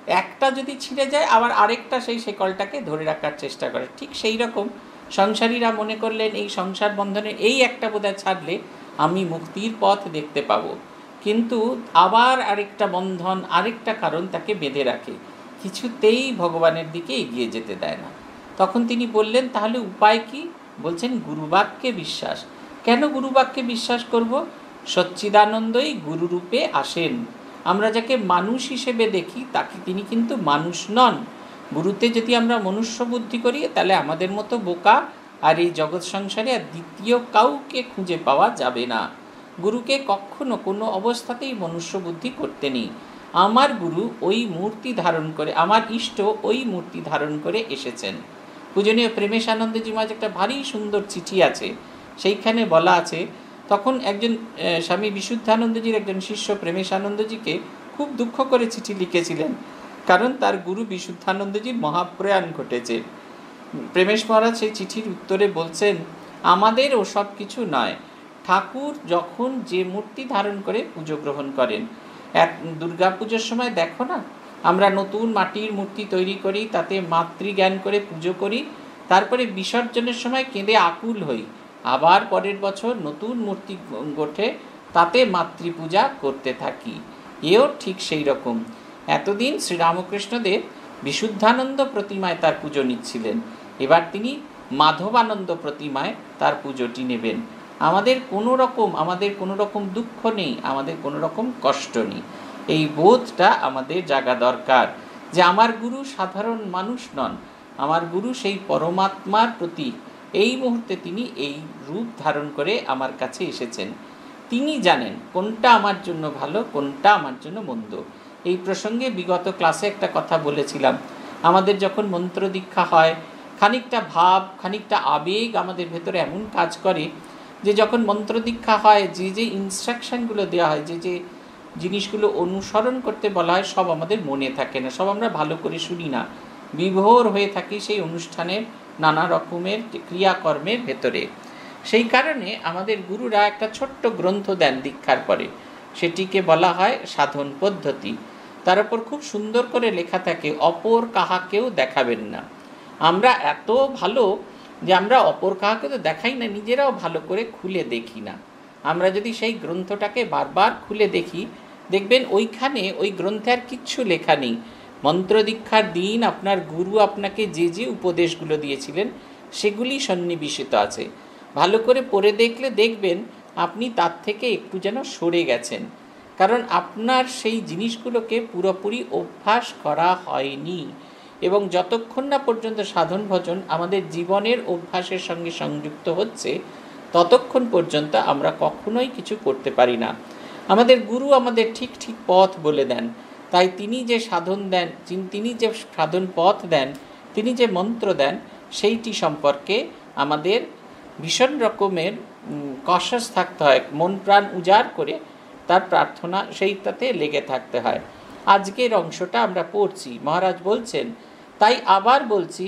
একটা যদি ছিঁড়ে যায় আবার আরেকটা সেই শেকলটাকে ধরে রাখার চেষ্টা করে। ঠিক সেই রকম সংসারীরা মনে করলেন এই সংসার বন্ধনের এই একটা বোধহয় ছাড়লে আমি মুক্তির পথ দেখতে পাবো, কিন্তু আবার আরেকটা বন্ধন, আরেকটা কারণ তাকে বেঁধে রাখে, কিছুতেই ভগবানের দিকে এগিয়ে যেতে দেয় না। তখন তিনি বললেন, তাহলে উপায় কি? বলছেন গুরুবাক্যে বিশ্বাস। কেন গুরুবাক্যে বিশ্বাস করব? সচ্চিদানন্দই গুরুরূপে আসেন। আমরা যাকে মানুষ হিসেবে দেখি তাকে তিনি কিন্তু মানুষ নন। গুরুতে যদি আমরা মনুষ্য বুদ্ধি করি তাহলে আমাদের মতো বোকা আর এই জগৎ সংসারে আর দ্বিতীয় কাউকে খুঁজে পাওয়া যাবে না। গুরুকে কখনো কোনো অবস্থাতেই মনুষ্য বুদ্ধি করতে নেই। আমার গুরু ওই মূর্তি ধারণ করে, আমার ইষ্ট ওই মূর্তি ধারণ করে এসেছেন। পূজনীয় প্রেমেশানন্দজি মহারাজ একটা ভারী সুন্দর চিঠি আছে, সেইখানে বলা আছে, তখন একজন স্বামী বিশুদ্ধানন্দজির একজন শিষ্য প্রেমেশানন্দজিকে খুব দুঃখ করে চিঠি লিখেছিলেন, কারণ তার গুরু বিশুদ্ধানন্দজির মহাপ্রয়াণ ঘটেছে। প্রেমেশ মহারাজ সেই চিঠির উত্তরে বলছেন, আমাদের ওসব কিছু নয়, ঠাকুর যখন যে মূর্তি ধারণ করে পুজো গ্রহণ করেন। এক দুর্গা পুজোর সময় দেখো না, আমরা নতুন মাটির মূর্তি তৈরি করি, তাতে মাতৃজ্ঞান করে পুজো করি, তারপরে বিসর্জনের সময় কেঁদে আকুল হই, আবার পরের বছর নতুন মূর্তি গোঠে, তাতে মাতৃপূজা করতে থাকি। এও ঠিক সেই রকম। এতদিন শ্রীরামকৃষ্ণদেব বিশুদ্ধানন্দ প্রতিমায় তার পুজো নিচ্ছিলেন, এবার তিনি মাধবানন্দ প্রতিমায় তার পুজোটি নেবেন। আমাদের কোনো রকম আমাদের কোনো রকম দুঃখ নেই, আমাদের কোনো রকম কষ্ট নেই। এই বোধটা আমাদের জাগা দরকার যে আমার গুরু সাধারণ মানুষ নন, আমার গুরু সেই পরমাত্মার প্রতি এই মুহূর্তে তিনি এই রূপ ধারণ করে আমার কাছে এসেছেন। তিনি জানেন কোনটা আমার জন্য ভালো, কোনটা আমার জন্য মন্দ। এই প্রসঙ্গে বিগত ক্লাসে একটা কথা বলেছিলাম, আমাদের যখন মন্ত্র দীক্ষা হয় খানিকটা ভাব, খানিকটা আবেগ আমাদের ভেতরে এমন কাজ করে যে যখন মন্ত্র দীক্ষা হয় যে যে ইনস্ট্রাকশানগুলো দেওয়া হয়, যে যে জিনিসগুলো অনুসরণ করতে বলা হয়, সব আমাদের মনে থাকে না, সব আমরা ভালো করে শুনি না, বিভোর হয়ে থাকি সেই অনুষ্ঠানের নানা রকমের ক্রিয়াকর্মের ভেতরে। সেই কারণে আমাদের গুরুরা একটা ছোট্ট গ্রন্থ দেন দীক্ষার পরে, সেটিকে বলা হয় সাধন পদ্ধতি। তার উপর খুব সুন্দর করে লেখা থাকে, অপর কাহাকেও দেখাবেন না। আমরা এত ভালো যে আমরা অপর কাহাকে তো দেখাই না, নিজেরাও ভালো করে খুলে দেখি না। আমরা যদি সেই গ্রন্থটাকে বারবার খুলে দেখি, দেখবেন ওইখানে ওই গ্রন্থে আর কিচ্ছু লেখা নেই। মন্ত্র দীক্ষার দিন আপনার গুরু আপনাকে যে যে উপদেশগুলো দিয়েছিলেন সেগুলি সন্নিবেশিত আছে। ভালো করে পড়ে দেখলে দেখবেন আপনি তার থেকে একটু যেন সরে গেছেন, কারণ আপনার সেই জিনিসগুলোকে পুরোপুরি অভ্যাস করা হয়নি। এবং যতক্ষণ না পর্যন্ত সাধন ভজন আমাদের জীবনের অভ্যাসের সঙ্গে সংযুক্ত হচ্ছে, ততক্ষণ পর্যন্ত আমরা কখনোই কিছু করতে পারি না। আমাদের গুরু আমাদের ঠিক ঠিক পথ বলে দেন, তাই তিনি যে সাধন দেন, তিনি যে সাধন পথ দেন, তিনি যে মন্ত্র দেন, সেইটি সম্পর্কে আমাদের ভীষণ রকমের কশাস থাকতে হয়, মন প্রাণ উজাড় করে তার প্রার্থনা সেইটাতে লেগে থাকতে হয়। আজকের অংশটা আমরা পড়ছি, মহারাজ বলছেন, তাই আবার বলছি,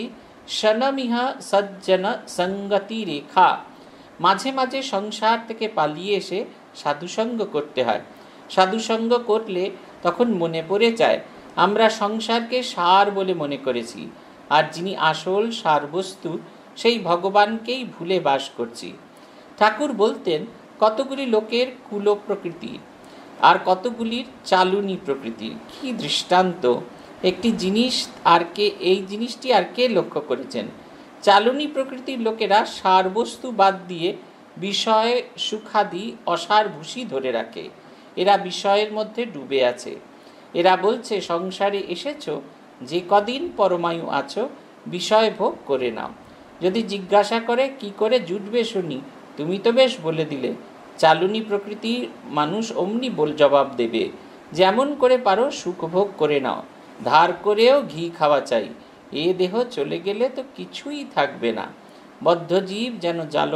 শনমিহা সজ্জন সঙ্গতি রেখা। মাঝে মাঝে সংসার থেকে পালিয়ে এসে সাধুসঙ্গ করতে হয়। সাধুসঙ্গ করলে তখন মনে পড়ে যায় আমরা সংসারকে সার বলে মনে করেছি, আর যিনি আসল সারবস্তু সেই ভগবানকেই ভুলে বাস করছি। ঠাকুর বলতেন, কতগুলি লোকের কুল প্রকৃতি আর কতগুলির চালুনি প্রকৃতি। কি দৃষ্টান্ত! একটি জিনিস আর কে এই জিনিসটি আর কে লক্ষ্য করেছেন? চালুনি প্রকৃতির লোকেরা সারবস্তু বাদ দিয়ে বিষয় সুখাদি অসার ভূষি ধরে রাখে। এরা বিষয়ের মধ্যে ডুবে আছে। এরা বলছে, সংসারে এসেছো, যে কদিন পরমায়ু আছো বিষয় ভোগ করে নাও। যদি জিজ্ঞাসা করে কি করে জুটবে শুনি, তুমি তো বেশ বলে দিলে। চালুনি প্রকৃতির মানুষ অমনি বল জবাব দেবে, যেমন করে পারো সুখভোগ করে নাও, ধার করেও ঘি খাওয়া চাই, এ দেহ চলে গেলে তো কিছুই থাকবে না। বদ্ধজীব যেন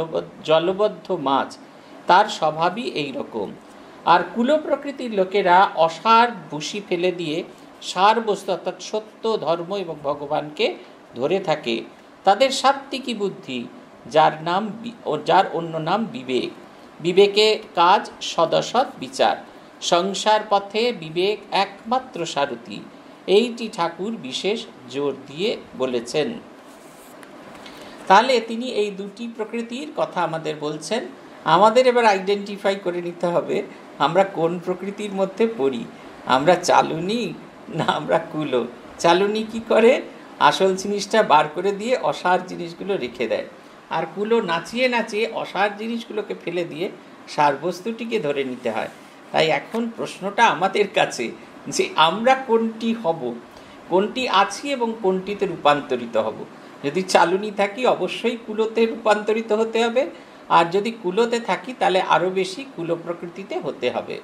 জলবদ্ধ মাছ, তার স্বভাবই এই রকম। আর কুল প্রকৃতির লোকেরা অসার ভূষি ফেলে দিয়ে সার বস্তু অর্থাৎ সত্য, ধর্ম এবং ভগবানকে ধরে থাকে। তাদের সাত্ত্বিকী বুদ্ধি, যার নাম যার অন্য নাম বিবেক। বিবেকে কাজ সদসৎ বিচার। সংসার পথে বিবেক একমাত্র সারথি। এইটি ঠাকুর বিশেষ জোর দিয়ে বলেছেন। তাহলে তিনি এই দুটি প্রকৃতির কথা আমাদের বলছেন। আমাদের এবার আইডেন্টিফাই করে নিতে হবে আমরা কোন প্রকৃতির মধ্যে পড়ি। আমরা চালুনি না আমরা কুলো। চালুনি কি করে, আসল জিনিসটা বার করে দিয়ে অসার জিনিসগুলো রেখে দেয়, আর কুলো নাচিয়ে নাচিয়ে অসার জিনিসগুলোকে ফেলে দিয়ে সার বস্তুটিকে ধরে নিতে হয়। তাই এখন প্রশ্নটা আমাদের কাছে যে আমরা কোনটি হব, কোনটি আছি এবং কোনটিতে রূপান্তরিত হব। যদি চালুনি থাকি অবশ্যই কুলোতে রূপান্তরিত হতে হবে, আর যদি কুলোতে থাকি তাহলে আরও বেশি কুলো প্রকৃতিতে হতে হবে।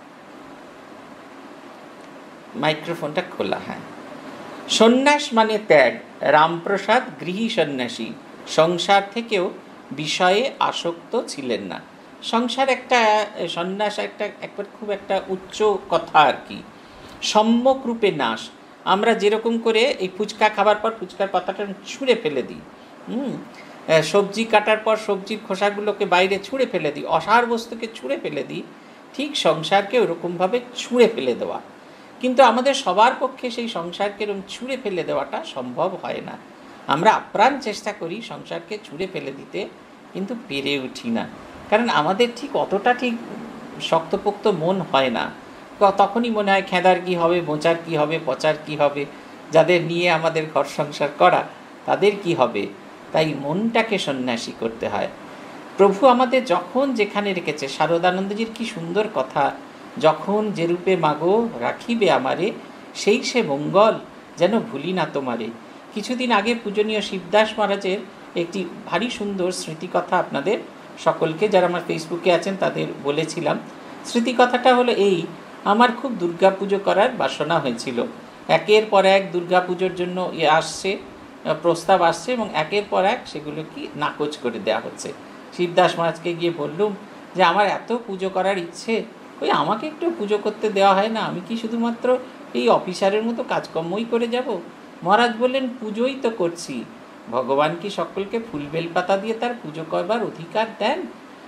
মাইক্রোফোনটা খোলা। হ্যাঁ, সন্ন্যাস মানে ত্যাগ। রামপ্রসাদ গৃহী সন্ন্যাসী, সংসার থেকেও বিষয়ে আসক্ত ছিলেন না। সংসার একটা সন্ন্যাস একটা একবার খুব একটা উচ্চ কথা আর কি। সম্যক রূপে নাশ। আমরা যেরকম করে এই ফুচকা খাবার পর ফুচকার পাতাটা ছুঁড়ে ফেলে দিই, হুম সবজি কাটার পর সবজির খোসাগুলোকে বাইরে ছুঁড়ে ফেলে দিই, অসার বস্তুকে ছুঁড়ে ফেলে দিই, ঠিক সংসারকে ওরকমভাবে ছুঁড়ে ফেলে দেওয়া। কিন্তু আমাদের সবার পক্ষে সেই সংসারকে এরকম ছুঁড়ে ফেলে দেওয়াটা সম্ভব হয় না। আমরা আপ্রাণ চেষ্টা করি সংসারকে ছুঁড়ে ফেলে দিতে, কিন্তু পেরে উঠি না, কারণ আমাদের ঠিক অতটা ঠিক শক্তপোক্ত মন হয় না। তখনই মনে হয় খেদার কি হবে, বোঁচার কি হবে, পচার কি হবে, যাদের নিয়ে আমাদের ঘর সংসার করা তাদের কি হবে। তাই মনটাকে সন্ন্যাসী করতে হয়। প্রভু আমাদের যখন যেখানে রেখেছে, শারদানন্দজির কি সুন্দর কথা, যখন যে রূপে মাগো রাখিবে আমারে, সেই সে মঙ্গল যেন ভুলি না তোমারে। কিছুদিন আগে পূজনীয় শিবদাস মহারাজের একটি ভারী সুন্দর স্মৃতিকথা আপনাদের সকলকে যারা আমার ফেসবুকে আছেন তাদের বলেছিলাম। স্মৃতিকথাটা হলো এই, আমার খুব দুর্গা পুজো করার বাসনা হয়েছিল। একের পর এক দুর্গা পুজোর জন্য এ আসছে, প্রস্তাব আসছে, এবং একের পর এক সেগুলো কি নাকচ করে দেওয়া হচ্ছে। শিবদাস মহারাজকে গিয়ে বললুম যে আমার এত পুজো করার ইচ্ছে, ওই আমাকে একটু পুজো করতে দেওয়া হয় না? আমি কি শুধুমাত্র এই অফিসারের মতো কাজকর্মই করে যাব? মহারাজ বললেন, পুজোই তো করছি। ভগবান কি সকলকে ফুল বেলপাতা দিয়ে তার পুজো করবার অধিকার দেন?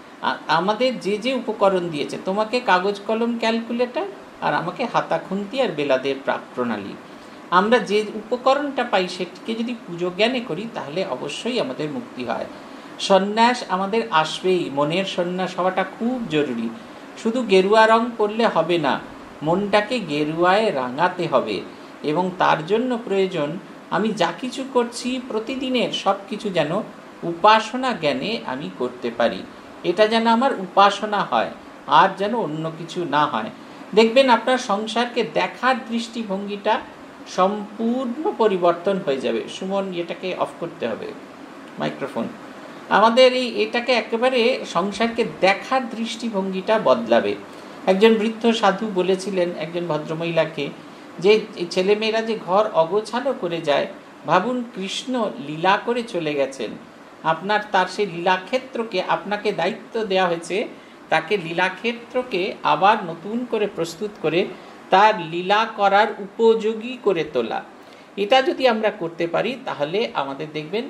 আমাদের যে যে উপকরণ দিয়েছে, তোমাকে কাগজ কলম ক্যালকুলেটর, আর আমাকে হাতা খুন্তি আর বেলাদের প্রাক প্রণালী, আমরা যে উপকরণটা পাই সেটিকে যদি পুজো জ্ঞানে করি তাহলে অবশ্যই আমাদের মুক্তি হয়। সন্ন্যাস আমাদের আসবেই, মনের সন্ন্যাস হওয়াটা খুব জরুরি। শুধু গেরুয়া রং করলে হবে না, মনটাকে গেরুয়ায় রাঙাতে হবে, এবং তার জন্য প্রয়োজন আমি যা কিছু করছি প্রতিদিনের সব কিছু যেন উপাসনা জ্ঞানে আমি করতে পারি। এটা যেন আমার উপাসনা হয়, আর যেন অন্য কিছু না হয়। দেখবেন আপনার সংসারকে দেখার দৃষ্টিভঙ্গিটা সম্পূর্ণ পরিবর্তন হয়ে যাবে। সুমন, এটাকে অফ করতে হবে মাইক্রোফোন। আমাদের এই এটাকে একেবারে সংসারকে দেখার দৃষ্টিভঙ্গিটা বদলাবে। একজন বৃদ্ধ সাধু বলেছিলেন একজন ভদ্রমহিলাকে যে ছেলেমেয়েরা যে ঘর অগোছালো করে যায়, ভাবুন কৃষ্ণ লীলা করে চলে গেছেন, আপনার তার সেই লীলাক্ষেত্রকে আপনাকে দায়িত্ব দেওয়া হয়েছে, তাকে লীলাক্ষেত্রকে আবার নতুন করে প্রস্তুত করে তার লীলা করার উপযোগী করে তোলা। এটা যদি আমরা করতে পারি তাহলে আমাদের দেখবেন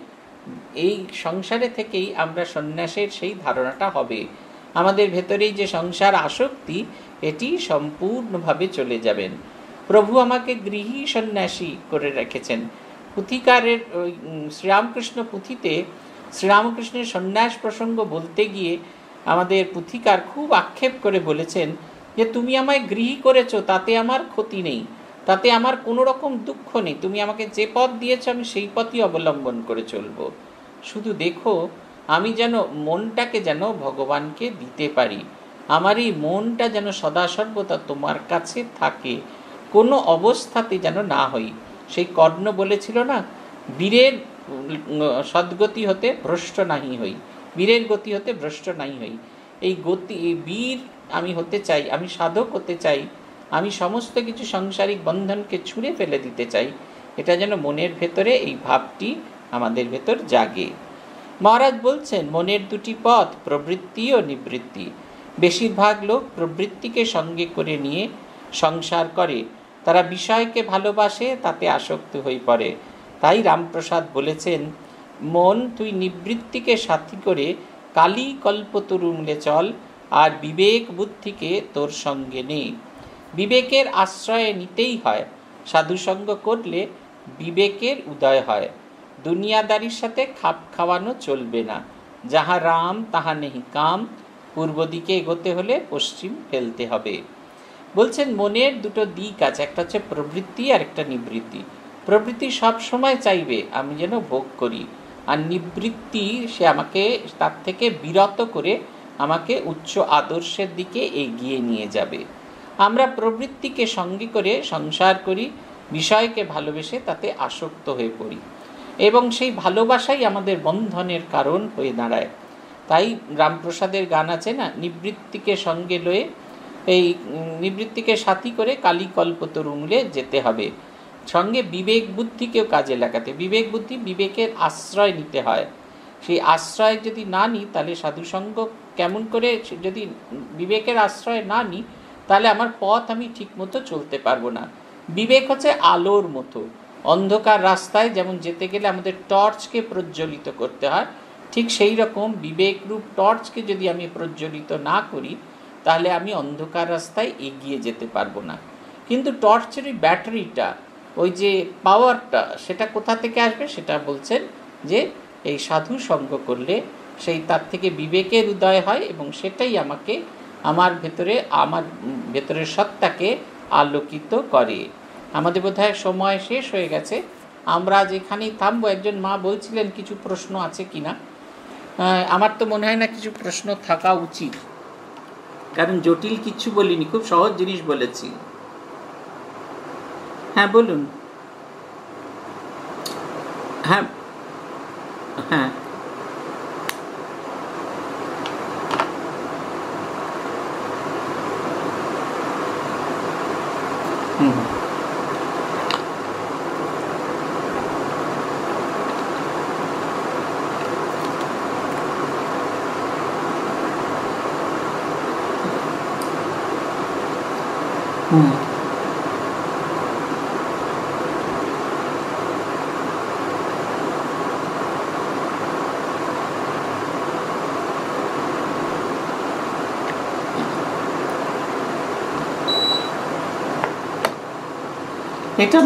এই সংসারে থেকেই আমরা সন্ন্যাসের সেই ধারণাটা হবে। আমাদের ভেতরেই যে সংসার আসক্তি, এটি সম্পূর্ণভাবে চলে যাবেন। প্রভু আমাকে গৃহী সন্ন্যাসী করে রেখেছেন। পুথিকারের ওই শ্রীরামকৃষ্ণ পুঁথিতে শ্রীরামকৃষ্ণের সন্ন্যাস প্রসঙ্গ বলতে গিয়ে আমাদের পুথিকার খুব আক্ষেপ করে বলেছেন যে তুমি আমায় গৃহী করেছো, তাতে আমার ক্ষতি নেই, তাতে আমার কোনো রকম দুঃখ নেই, তুমি আমাকে যে পথ দিয়েছো আমি সেই পথই অবলম্বন করে চলবো। শুধু দেখো আমি যেন মনটাকে যেন ভগবানকে দিতে পারি, আমার এই মনটা যেন সদা সর্বদা তোমার কাছে থাকে, কোনো অবস্থাতে যেন না হই। সেই কর্ণ বলেছিল না, বীরের সদ্গতি হতে ভ্রষ্ট নাহি হই, বীরের গতি হতে ভ্রষ্ট নাহি হই। এই গতি, এই বীর আমি হতে চাই, আমি সাধক হতে চাই, আমি সমস্ত কিছু সাংসারিক বন্ধনকে ছুঁড়ে ফেলে দিতে চাই। এটা যেন মনের ভেতরে এই ভাবটি আমাদের ভেতর জাগে। মহারাজ বলছেন মনের দুটি পথ, প্রবৃত্তি ও নিবৃত্তি। বেশিরভাগ লোক প্রবৃত্তিকে সঙ্গে করে নিয়ে সংসার করে, তারা বিষয়কে ভালোবাসে, তাতে আসক্ত হয়ে পড়ে। তাই রামপ্রসাদ বলেছেন, মন তুই নিবৃত্তিকে সাথী করে কালী কল্পতরু মূলে চল, আর বিবেক বুদ্ধিকে তোর সঙ্গে নে। বিবেকের আশ্রয়ে নিতেই হয়, সাধুসঙ্গ করলে বিবেকের উদয় হয়। দুনিয়াদারির সাথে খাপ খাওয়ানো চলবে না। যাহা রাম তাহা নেহি কাম, পূর্ব দিকে এগোতে হলে পশ্চিম ফেলতে হবে। বলছেন মনের দুটো দিক আছে, একটা হচ্ছে প্রবৃত্তি আর একটা নিবৃত্তি। প্রবৃত্তি সব সময় চাইবে আমি যেন ভোগ করি, আর নিবৃত্তি সে আমাকে তার থেকে বিরত করে আমাকে উচ্চ আদর্শের দিকে এগিয়ে নিয়ে যাবে। আমরা প্রবৃত্তিকে সঙ্গে করে সংসার করি, বিষয়কে ভালোবেসে তাতে আসক্ত হয়ে পড়ি, এবং সেই ভালোবাসাই আমাদের বন্ধনের কারণ হয়ে দাঁড়ায়। তাই রামপ্রসাদের গান আছে না, নিবৃত্তিকে সঙ্গে লয়ে, এই নিবৃত্তিকে সাথী করে কালী কল্পতরু মূলে যেতে হবে। সঙ্গে বিবেক বুদ্ধিকেও কাজে লাগাতে, বিবেক বুদ্ধি বিবেকের আশ্রয় নিতে হয়। সেই আশ্রয় যদি না নিই তাহলে সাধুসঙ্গ কেমন করে, যদি বিবেকের আশ্রয় না নিই তাহলে আমার পথ আমি ঠিক মতো চলতে পারবো না। বিবেক হচ্ছে আলোর মতো, অন্ধকার রাস্তায় যেমন যেতে গেলে আমাদের টর্চকে প্রজ্বলিত করতে হয়, ঠিক সেই রকম বিবেকরূপ টর্চকে যদি আমি প্রজ্বলিত না করি তাহলে আমি অন্ধকার রাস্তায় এগিয়ে যেতে পারবো না। কিন্তু টর্চের ওই ব্যাটারিটা, ওই যে পাওয়ারটা, সেটা কোথা থেকে আসবে? সেটা বলছেন যে এই সাধু সঙ্গ করলে সেই তার থেকে বিবেকের উদয় হয়, এবং সেটাই আমাকে আমার ভেতরে আমার ভেতরের সত্তাকে আলোকিত করে। আমাদের বোধহয় সময় শেষ হয়ে গেছে, আমরা যেখানেই থামবো। একজন মা বলছিলেন কিছু প্রশ্ন আছে কিনা। আমার তো মনে হয় না কিছু প্রশ্ন থাকা উচিত, কারণ জটিল কিছু বলিনি, খুব সহজ জিনিস বলেছি। হ্যাঁ বলুন। হ্যাঁ হ্যাঁ হুম হুম এটা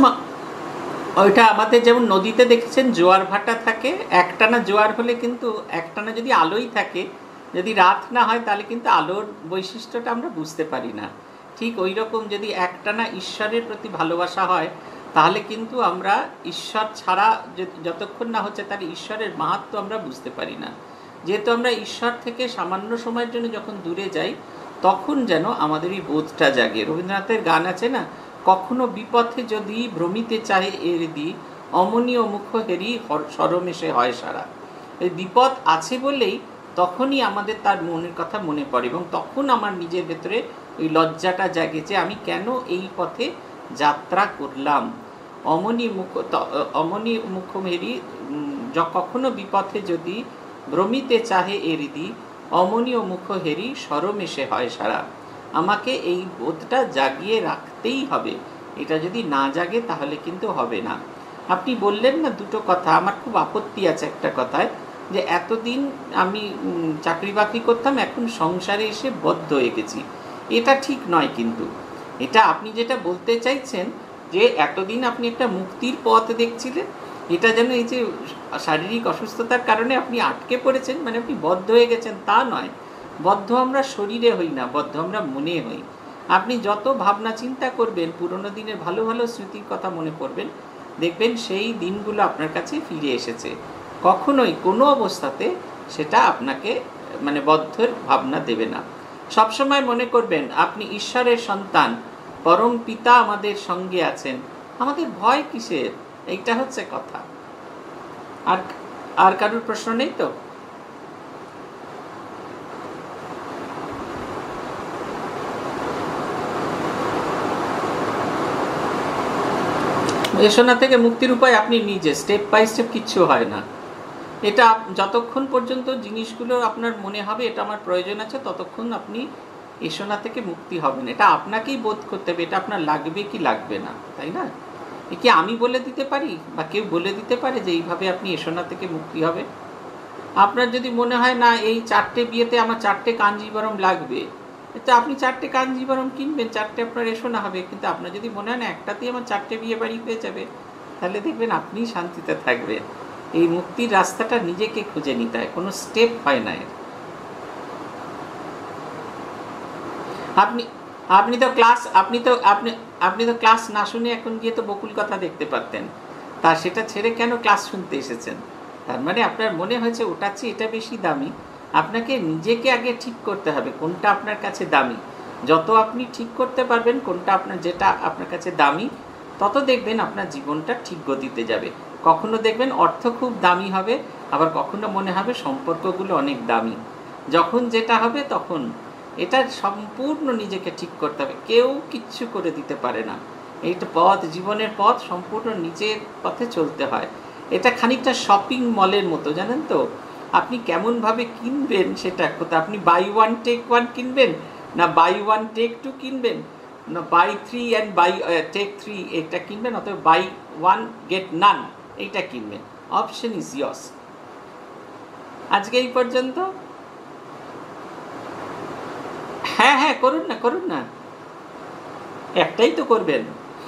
ওইটা আমাদের যেমন নদীতে দেখেছেন জোয়ার ভাটা থাকে, একটানা জোয়ার হলে কিন্তু একটানা যদি আলোই থাকে, যদি রাত না হয় তাহলে কিন্তু আলোর বৈশিষ্ট্যটা আমরা বুঝতে পারি না। ঠিক ওই রকম যদি একটানা ঈশ্বরের প্রতি ভালোবাসা হয় তাহলে কিন্তু আমরা ঈশ্বর ছাড়া যতক্ষণ না হচ্ছে তাহলে ঈশ্বরের মাহাত্ম্য আমরা বুঝতে পারি না। যেহেতু আমরা ঈশ্বর থেকে সামান্য সময়ের জন্য যখন দূরে যাই তখন যেন আমাদের এই বোধটা জাগে। রবীন্দ্রনাথের গান আছে না, কখনো বিপথে যদি ভ্রমিতে চাহে এর দি, অমনীয় মুখ হেরি সরমেশে হয় সারা। এই বিপদ আছে বলেই তখনই আমাদের তার মনের কথা মনে পড়ে, এবং তখন আমার নিজের ভেতরে ওই লজ্জাটা জাগে যে আমি কেন এই পথে যাত্রা করলাম। অমনি মুখ অমনি মুখ হেরি, কখনো বিপথে যদি ভ্রমিতে চাহে এর দি, অমনীয় মুখ হেরি সরমেশে হয় সারা। আমাকে এই বোধটা জাগিয়ে রাখতেই হবে, এটা যদি না জাগে তাহলে কিন্তু হবে না। আপনি বললেন না দুটো কথা, আমার খুব আপত্তি আছে একটা কথায়, যে এতদিন আমি চাকরি বাকরি করতাম, এখন সংসারে এসে বদ্ধ হয়ে গেছি। এটা ঠিক নয়। কিন্তু এটা আপনি যেটা বলতে চাইছেন যে এতদিন আপনি একটা মুক্তির পথ দেখছিলেন, এটা যেন এই যে শারীরিক অসুস্থতার কারণে আপনি আটকে পড়েছেন, মানে আপনি বদ্ধ হয়ে গেছেন তা নয়। বদ্ধ আমরা শরীরে হই না, বদ্ধ আমরা মনে হই। আপনি যত ভাবনা চিন্তা করবেন, পুরনো দিনের ভালো ভালো স্মৃতির কথা মনে পড়বেন, দেখবেন সেই দিনগুলো আপনার কাছে ফিরে এসেছে। কখনোই কোনো অবস্থাতে সেটা আপনাকে মানে বদ্ধের ভাবনা দেবে না। সবসময় মনে করবেন আপনি ঈশ্বরের সন্তান, পরম পিতা আমাদের সঙ্গে আছেন, আমাদের ভয় কিসের? এইটা হচ্ছে কথা। আর আর কারোর প্রশ্ন নেই তো? এসোনা থেকে মুক্তির উপায় আপনি নিজে, স্টেপ বাই স্টেপ কিচ্ছু হয় না। এটা যতক্ষণ পর্যন্ত জিনিসগুলো আপনার মনে হবে এটা আমার প্রয়োজন আছে, ততক্ষণ আপনি এসোনা থেকে মুক্তি হবেন। এটা আপনাকেই বোধ করতে হবে এটা আপনার লাগবে কি লাগবে না, তাই না? এ কি আমি বলে দিতে পারি বা কেউ বলে দিতে পারে যে এইভাবে আপনি এসোনা থেকে মুক্তি হবে? আপনার যদি মনে হয় না এই চারটে বিয়েতে আমার চারটে কাঞ্জিবরম লাগবে, তো আপনি চারটে কাঞ্জিবরম কিনবেন, চারটে আপনার রেশনা হবে, কিন্তু আপনার যদি মনে হয় না একটাতেই আমার চারটে বিয়ে বাড়ি হয়ে যাবে, তাহলে দেখবেন আপনিই শান্তিতে থাকবেন। এই মুক্তির রাস্তাটা নিজেকে খুঁজে নিতে হয়, কোনো স্টেপ হয় না এর। আপনি আপনি তো ক্লাস আপনি তো আপনি আপনি তো ক্লাস না শুনে এখন গিয়ে তো বকুল কথা দেখতে পারতেন, তা সেটা ছেড়ে কেন ক্লাস শুনতে এসেছেন? তার মানে আপনার মনে হয়েছে ওটার চেয়ে এটা বেশি দামি। আপনাকে নিজেকে আগে ঠিক করতে হবে কোনটা আপনার কাছে দামি। যত আপনি ঠিক করতে পারবেন কোনটা আপনার, যেটা আপনার কাছে দামি, তত দেখবেন আপনার জীবনটা ঠিক গতিতে যাবে। কখনো দেখবেন অর্থ খুব দামি হবে, আবার কখনো মনে হবে সম্পর্কগুলো অনেক দামি। যখন যেটা হবে তখন এটা সম্পূর্ণ নিজেকে ঠিক করতে হবে, কেউ কিচ্ছু করে দিতে পারে না। এইটা পথ, জীবনের পথ সম্পূর্ণ নিজের পথে চলতে হয়। এটা খানিকটা শপিং মলের মতো, জানেন তো? আপনি কেমনভাবে কিনবেন সেটা কথা, আপনি বাই ওয়ান টেক ওয়ান কিনবেন, না বাই ওয়ান টেক টু কিনবেন, না buy three and buy take three এটা কিনবেন, অথবা বাই ওয়ান গেট নান এইটা কিনবেন। Option is yours. আজকে এই পর্যন্ত। হ্যাঁ হ্যাঁ করুন না, করুন না, একটাই তো করবেন।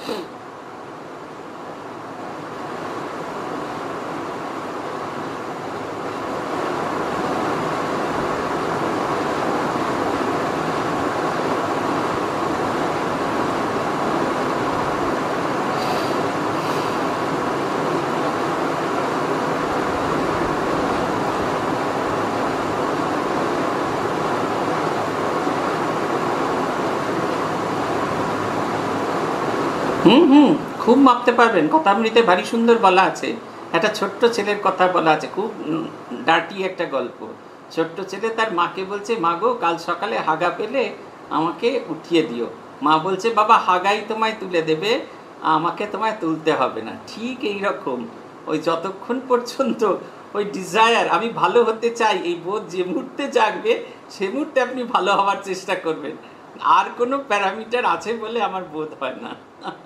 হুম হুম খুব মাপতে পারবেন। কথামৃতে ভারী সুন্দর বলা আছে, একটা ছোট্ট ছেলের কথা বলা আছে, খুব ডার্টি একটা গল্প। ছোট্ট ছেলে তার মাকে বলছে, মা গো কাল সকালে হাগা পেলে আমাকে উঠিয়ে দিও। মা বলছে, বাবা হাগাই তোমায় তুলে দেবে, আমাকে তোমায় তুলতে হবে না। ঠিক এই রকম ওই যতক্ষণ পর্যন্ত ওই ডিজায়ার, আমি ভালো হতে চাই, এই বোধ যে মুহূর্তে জাগবে সে মুহূর্তে আপনি ভালো হওয়ার চেষ্টা করবেন। আর কোনো প্যারামিটার আছে বলে আমার বোধ হয় না।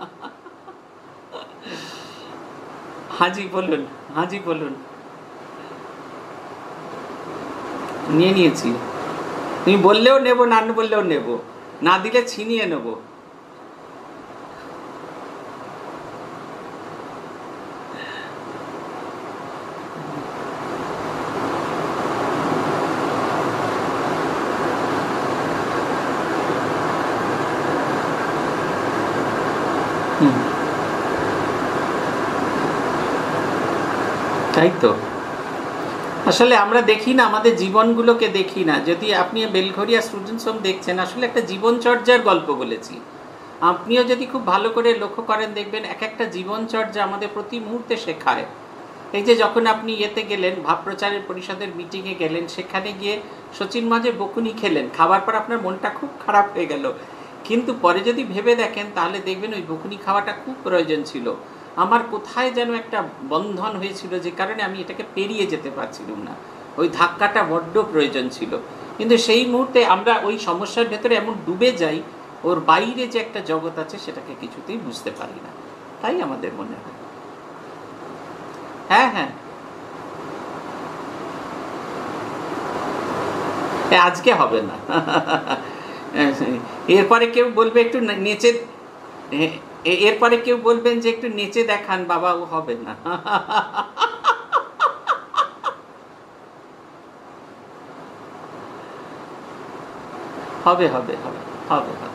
হাজি বলুন, হাজি বলুন। নিয়ে নিয়েছি, তুমি বললেও নেব, না বললেও নেব, না দিলে ছিনিয়ে নেব। তাই তো, আসলে আমরা দেখি না, আমাদের জীবনগুলোকে দেখি না। যদি আপনি বেলঘরিয়া স্টুডেন্টস হোম দেখছেন, আসলে একটা জীবনচর্যার গল্প বলেছি। আপনিও যদি খুব ভালো করে লক্ষ্য করেন দেখবেন এক একটা জীবনচর্যা আমাদের প্রতি মুহূর্তে শেখায়। এই যে যখন আপনি ইয়েতে গেলেন, ভাব প্রচারের পরিষদের মিটিংয়ে গেলেন, সেখানে গিয়ে সচিন মাঝে বকুনি খেলেন, খাবার পর আপনার মনটা খুব খারাপ হয়ে গেল, কিন্তু পরে যদি ভেবে দেখেন তাহলে দেখবেন ওই বকুনি খাওয়াটা খুব প্রয়োজন ছিল। আমার কোথায় যেন একটা বন্ধন হয়েছিল যে কারণে আমি এটাকে পেরিয়ে যেতে পারছিলাম না, ওই ধাক্কাটা বড্ড প্রয়োজন ছিল। কিন্তু সেই মুহূর্তে আমরা ওই সমস্যার ভেতরে এমন ডুবে যাই, ওর বাইরে যে একটা জগৎ আছে সেটাকে কিছুতেই বুঝতে পারি না। তাই আমাদের মনে হয়। হ্যাঁ হ্যাঁ আজকে হবে না। এরপরে কেউ বলবে একটু নেচে, এরপরে কেউ বলবেন যে একটু নেচে দেখান বাবা, ও হবে না। হবে হবে হবে হবে হবে।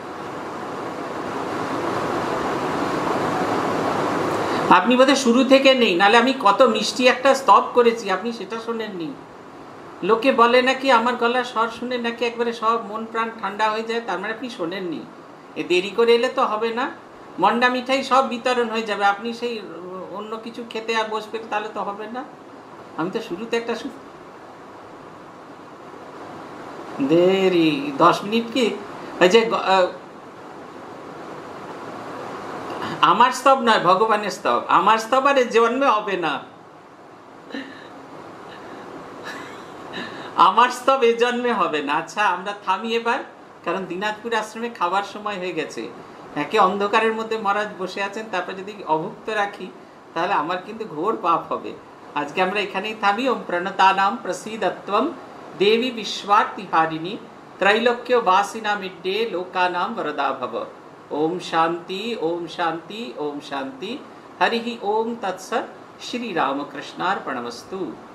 আপনি বোধহয় শুরু থেকে নেই, নাহলে আমি কত মিষ্টি একটা স্তব করেছি, আপনি সেটা শোনেননি। লোকে বলে নাকি আমার গলার স্বর শুনে নাকি একবারে সব মন প্রাণ ঠান্ডা হয়ে যায়, তার মানে আপনি শোনেননি। এ দেরি করে এলে তো হবে না, মন্ডা মিঠাই সব বিতরণ হয়ে যাবে, আপনি সেই অন্য কিছু খেতে আর বসবেন, তাহলে তো হবে না। আমি তো শুরুতে একটা দেরি দশ মিনিট কি ওই যে আমার স্তব নয়, ভগবানের স্তব। আমার স্তব আর জন্মে হবে না, আমার স্তব এ জন্মে হবে না। আচ্ছা আমরা থামি এবার, কারণ দিনাজপুর আশ্রমে খাবার সময় হয়ে গেছে। একে অন্ধকারের মধ্যে মহারাজ বসে আছেন, তারপর যদি অভুক্ত রাখি তাহলে আমার কিন্তু ঘোর পাপ হবে। আজকে আমরা এখানেই থামি। ওম প্রণতানাম প্রসীদত্বম দেবী বিশ্বার্তিহারিণী त्रैलोक्य वासिना मिड्डे लोकानां वरदा भव। ओम शांति ओम शांति ओम शांति। हरि ओम तत्सत्। श्री रामकृष्णार्पणमस्तु।